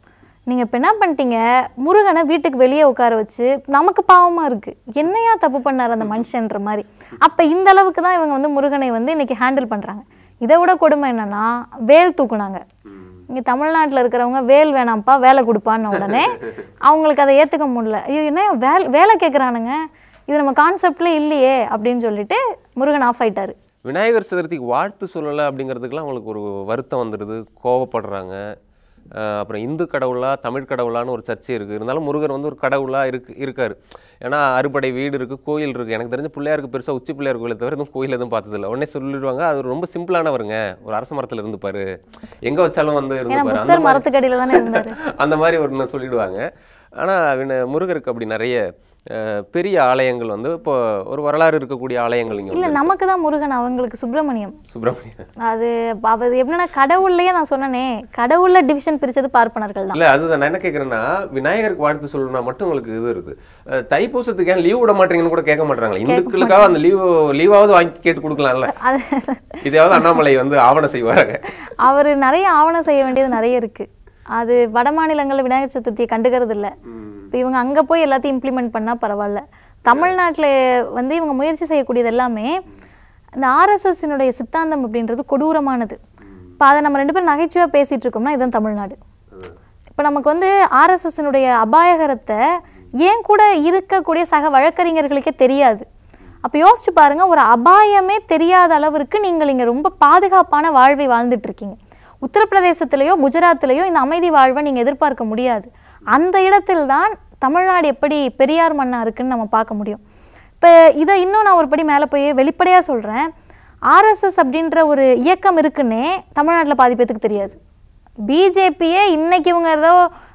நீங்கள் இப்போ என்ன பண்ணிட்டீங்க, முருகனை வீட்டுக்கு வெளியே உட்கார வச்சு நமக்கு பாவமாக இருக்குது, என்னையா தப்பு பண்ணார் அந்த மனுஷன்ற மாதிரி. அப்போ இந்த அளவுக்கு தான் இவங்க வந்து முருகனை வந்து இன்றைக்கி ஹேண்டில் பண்ணுறாங்க. இதை விட கொடுமை என்னென்னா, வேல் தூக்குனாங்க. இங்கே தமிழ்நாட்டில் இருக்கிறவங்க வேல் வேணாம்ப்பா வேலை கொடுப்பான்னு உடனே அவங்களுக்கு அதை ஏற்றுக்க முடியல. ஐயோ என்ன வேலை வேலை கேட்குறானுங்க, இது நம்ம கான்செப்ட்லேயே இல்லையே அப்படின்னு சொல்லிட்டு முருகன் ஆஃப் ஆயிட்டாரு. விநாயகர் சதுர்த்திக்கு வாழ்த்து சொல்லலை அப்படிங்கிறதுக்கெலாம் அவங்களுக்கு ஒரு வருத்தம் வந்துடுது, கோவப்படுறாங்க. அப்புறம் இந்து கடவுளா தமிழ் கடவுளான்னு ஒரு சர்ச்சை இருக்குது. இருந்தாலும் முருகர் வந்து ஒரு கடவுளாக இருக்கு இருக்கார். ஏன்னா அறுபடை வீடு இருக்குது, கோயில் இருக்குது. எனக்கு தெரிஞ்ச பிள்ளையாருக்கு பெருசாக உச்சி பிள்ளையார் கோயிலை தவிர எதுவும் கோயில் எதுவும் பார்த்ததில்லை. உடனே சொல்லிடுவாங்க அது ரொம்ப சிம்பிளானவருங்க, ஒரு அரச மரத்தில் இருந்துப்பாரு, எங்கே வச்சாலும் வந்து இருந்துப்பாரு, மரத்துக்கடியில் தானே இருந்தார், அந்த மாதிரி ஒரு சொல்லிடுவாங்க. ஆனால் முருகருக்கு அப்படி நிறைய பெரிய ஆலயங்கள் வந்து இப்போ ஒரு வரலாறு இருக்கக்கூடிய ஆலயங்கள் இங்கே இல்லை. நமக்கு தான் முருகன், அவங்களுக்கு சுப்பிரமணியம். சுப்பிரமணியம் அது அது எப்படின்னா கடவுள்லேயே நான் சொன்னனே, கடவுள்ல டிவிஷன் பிரிச்சது பார்ப்பனர்கள் தான். இல்லை அதுதான் நான் என்ன கேட்குறேன்னா, விநாயகருக்கு வாழ்த்து சொல்லணும்னா மட்டும் உங்களுக்கு இது இருக்குது, தைப்பூசத்துக்கு ஏன் லீவ் விட மாட்டீங்கன்னு கூட கேட்க மாட்டாங்களா? இந்துக்களுக்காக அந்த லீவ் லீவாவது வாங்கி கேட்டு கொடுக்கலாம்ல. இதையாவது அண்ணாமலை வந்து ஆவணம் செய்வாங்க. அவர் நிறைய ஆவணம் செய்ய வேண்டியது நிறைய இருக்கு. அது வட மாநிலங்களில் விநாயகர் சதுர்த்தியை கண்டுக்கிறது இல்லை. இப்போ இவங்க அங்கே போய் எல்லாத்தையும் இம்ப்ளிமெண்ட் பண்ணால் பரவாயில்ல. தமிழ்நாட்டில் வந்து இவங்க முயற்சி செய்யக்கூடியது எல்லாமே இந்த ஆர்எஸ்எஸ்னுடைய சித்தாந்தம் அப்படின்றது கொடூரமானது. இப்போ அதை நம்ம ரெண்டு பேரும் நகைச்சுவாக பேசிகிட்டு இருக்கோம்னா இதுதான் தமிழ்நாடு. இப்போ நமக்கு வந்து ஆர்எஸ்எஸ்னுடைய அபாயகரத்தை ஏன் கூட இருக்கக்கூடிய சக வழக்கறிஞர்களுக்கே தெரியாது. அப்போ யோசிச்சு பாருங்கள், ஒரு அபாயமே தெரியாத அளவிற்கு நீங்கள் இங்கே ரொம்ப பாதுகாப்பான வாழ்வை வாழ்ந்துட்டு இருக்கீங்க. உத்தரப்பிரதேசத்திலேயோ குஜராத்திலேயோ இந்த அமைதி வாழ்வை நீங்கள் எதிர்பார்க்க முடியாது. அந்த இடத்தில்தான் தமிழ்நாடு எப்படி பெரியார் மண்ணா இருக்குன்னு நம்ம பார்க்க முடியும். இப்போ இதை இன்னும் நான் ஒரு படி மேலே போய் வெளிப்படையாக சொல்கிறேன், ஆர்எஸ்எஸ் அப்படின்ற ஒரு இயக்கம் இருக்குன்னே தமிழ்நாட்டில் பாதி பேத்துக்கு தெரியாது. பிஜேபியே இன்னைக்கு இவங்க ஏதோ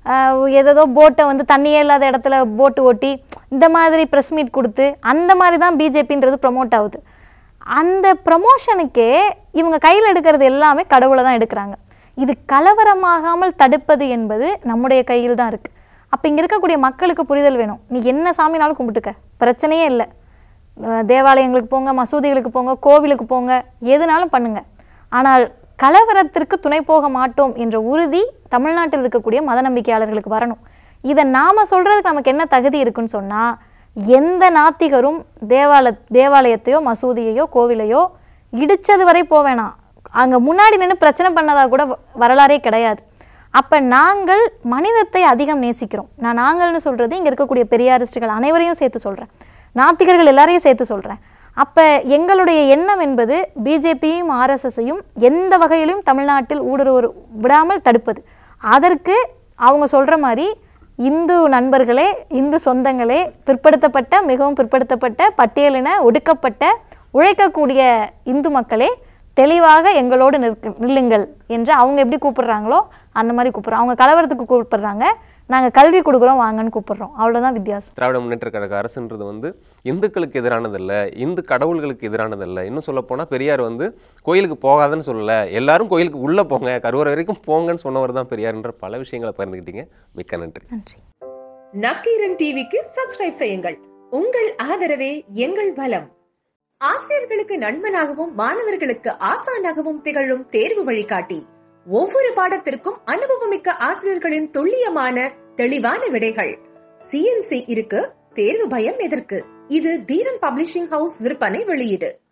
ஏதோ போட்டை வந்து தண்ணியே இல்லாத இடத்துல போட்டு ஓட்டி இந்த மாதிரி ப்ரெஸ் மீட் கொடுத்து அந்த மாதிரி தான் பிஜேபின்றது ப்ரமோட் ஆகுது. அந்த ப்ரமோஷனுக்கே இவங்க கையில் எடுக்கிறது எல்லாமே கடவுளை தான் எடுக்கிறாங்க. இது கலவரமாகாமல் தடுப்பது என்பது நம்முடைய கையில் தான் இருக்குது. அப்போ இங்கே இருக்கக்கூடிய மக்களுக்கு புரிதல் வேணும். நீ என்ன சாமினாலும் கும்பிட்டுக்க, பிரச்சனையே இல்லை. தேவாலயங்களுக்கு போங்க, மசூதிகளுக்கு போங்க, கோவிலுக்கு போங்க, எதுனாலும் பண்ணுங்க. ஆனால் கலவரத்திற்கு துணை போக மாட்டோம் என்ற உறுதி தமிழ்நாட்டில் இருக்கக்கூடிய மத நம்பிக்கையாளர்களுக்கு வரணும். இதை நாம் சொல்கிறதுக்கு நமக்கு என்ன தகுதி இருக்குன்னு சொன்னால், எந்த நாத்திகரும் தேவால தேவாலயத்தையோ மசூதியையோ கோவிலையோ இடித்தது வரை போவேணாம், அங்கே முன்னாடி நின்று பிரச்சனை பண்ணதாக கூட வரலாறே கிடையாது. அப்போ நாங்கள் மனிதத்தை அதிகம் நேசிக்கிறோம். நான் நாங்கள்னு சொல்கிறது இங்கே இருக்கக்கூடிய பெரியாரிஸ்டுகள் அனைவரையும் சேர்த்து சொல்கிறேன், நாத்திகர்கள் எல்லாரையும் சேர்த்து சொல்கிறேன். அப்போ எங்களுடைய எண்ணம் என்பது பிஜேபியும் ஆர்எஸ்எஸ்ஸையும் எந்த வகையிலும் தமிழ்நாட்டில் ஊடுருவ விடாமல் தடுப்பது. அதற்கு அவங்க சொல்கிற மாதிரி இந்து நண்பர்களே, இந்து சொந்தங்களே, பிற்படுத்தப்பட்ட மிகவும் பிற்படுத்தப்பட்ட பட்டியலின ஒடுக்கப்பட்ட உழைக்கக்கூடிய இந்து மக்களே, தெளிவாக எங்களோடு நிற்க நில்லுங்கள் என்று அவங்க எப்படி கூப்பிடுறாங்களோ அந்த மாதிரி கூப்பிட்றோம். அவங்க கலவரத்துக்கு கூப்பிடுறாங்க, நாங்கள் கல்வி கொடுக்குறோம் வாங்கன்னு கூப்பிடுறோம். அவ்வளோதான் வித்தியாசம். திராவிட முன்னேற்ற கழக அரசுன்றது வந்து இந்துக்களுக்கு எதிரானதல்ல, இந்து கடவுள்களுக்கு எதிரானதல்ல. இன்னும் சொல்ல போனால் பெரியார் வந்து கோயிலுக்கு போகாதுன்னு சொல்லலை, எல்லாரும் கோயிலுக்கு உள்ளே போங்க, கருவறை வரைக்கும் போங்கன்னு சொன்னவர் தான் பெரியார்ன்ற பல விஷயங்களை பகிர்ந்துக்கிட்டீங்க. மிக்க நன்றி. நன்றி. நக்கீரன் டிவிக்கு சப்ஸ்கிரைப் செய்யுங்கள். உங்கள் ஆதரவே எங்கள் பலம். ஆசிரியர்களுக்கு நண்பனாகவும் மாணவர்களுக்கு ஆசானாகவும் திகழும் தேர்வு வழிகாட்டி. ஒவ்வொரு பாடத்திற்கும் அனுபவமிக்க ஆசிரியர்களின் துல்லியமான தெளிவான விடைகள். சிஎன்சி இருக்கு, தேர்வு பயம் எதற்கு? இது தீரன் பப்ளிஷிங் ஹவுஸ் விற்பனை வெளியீடு.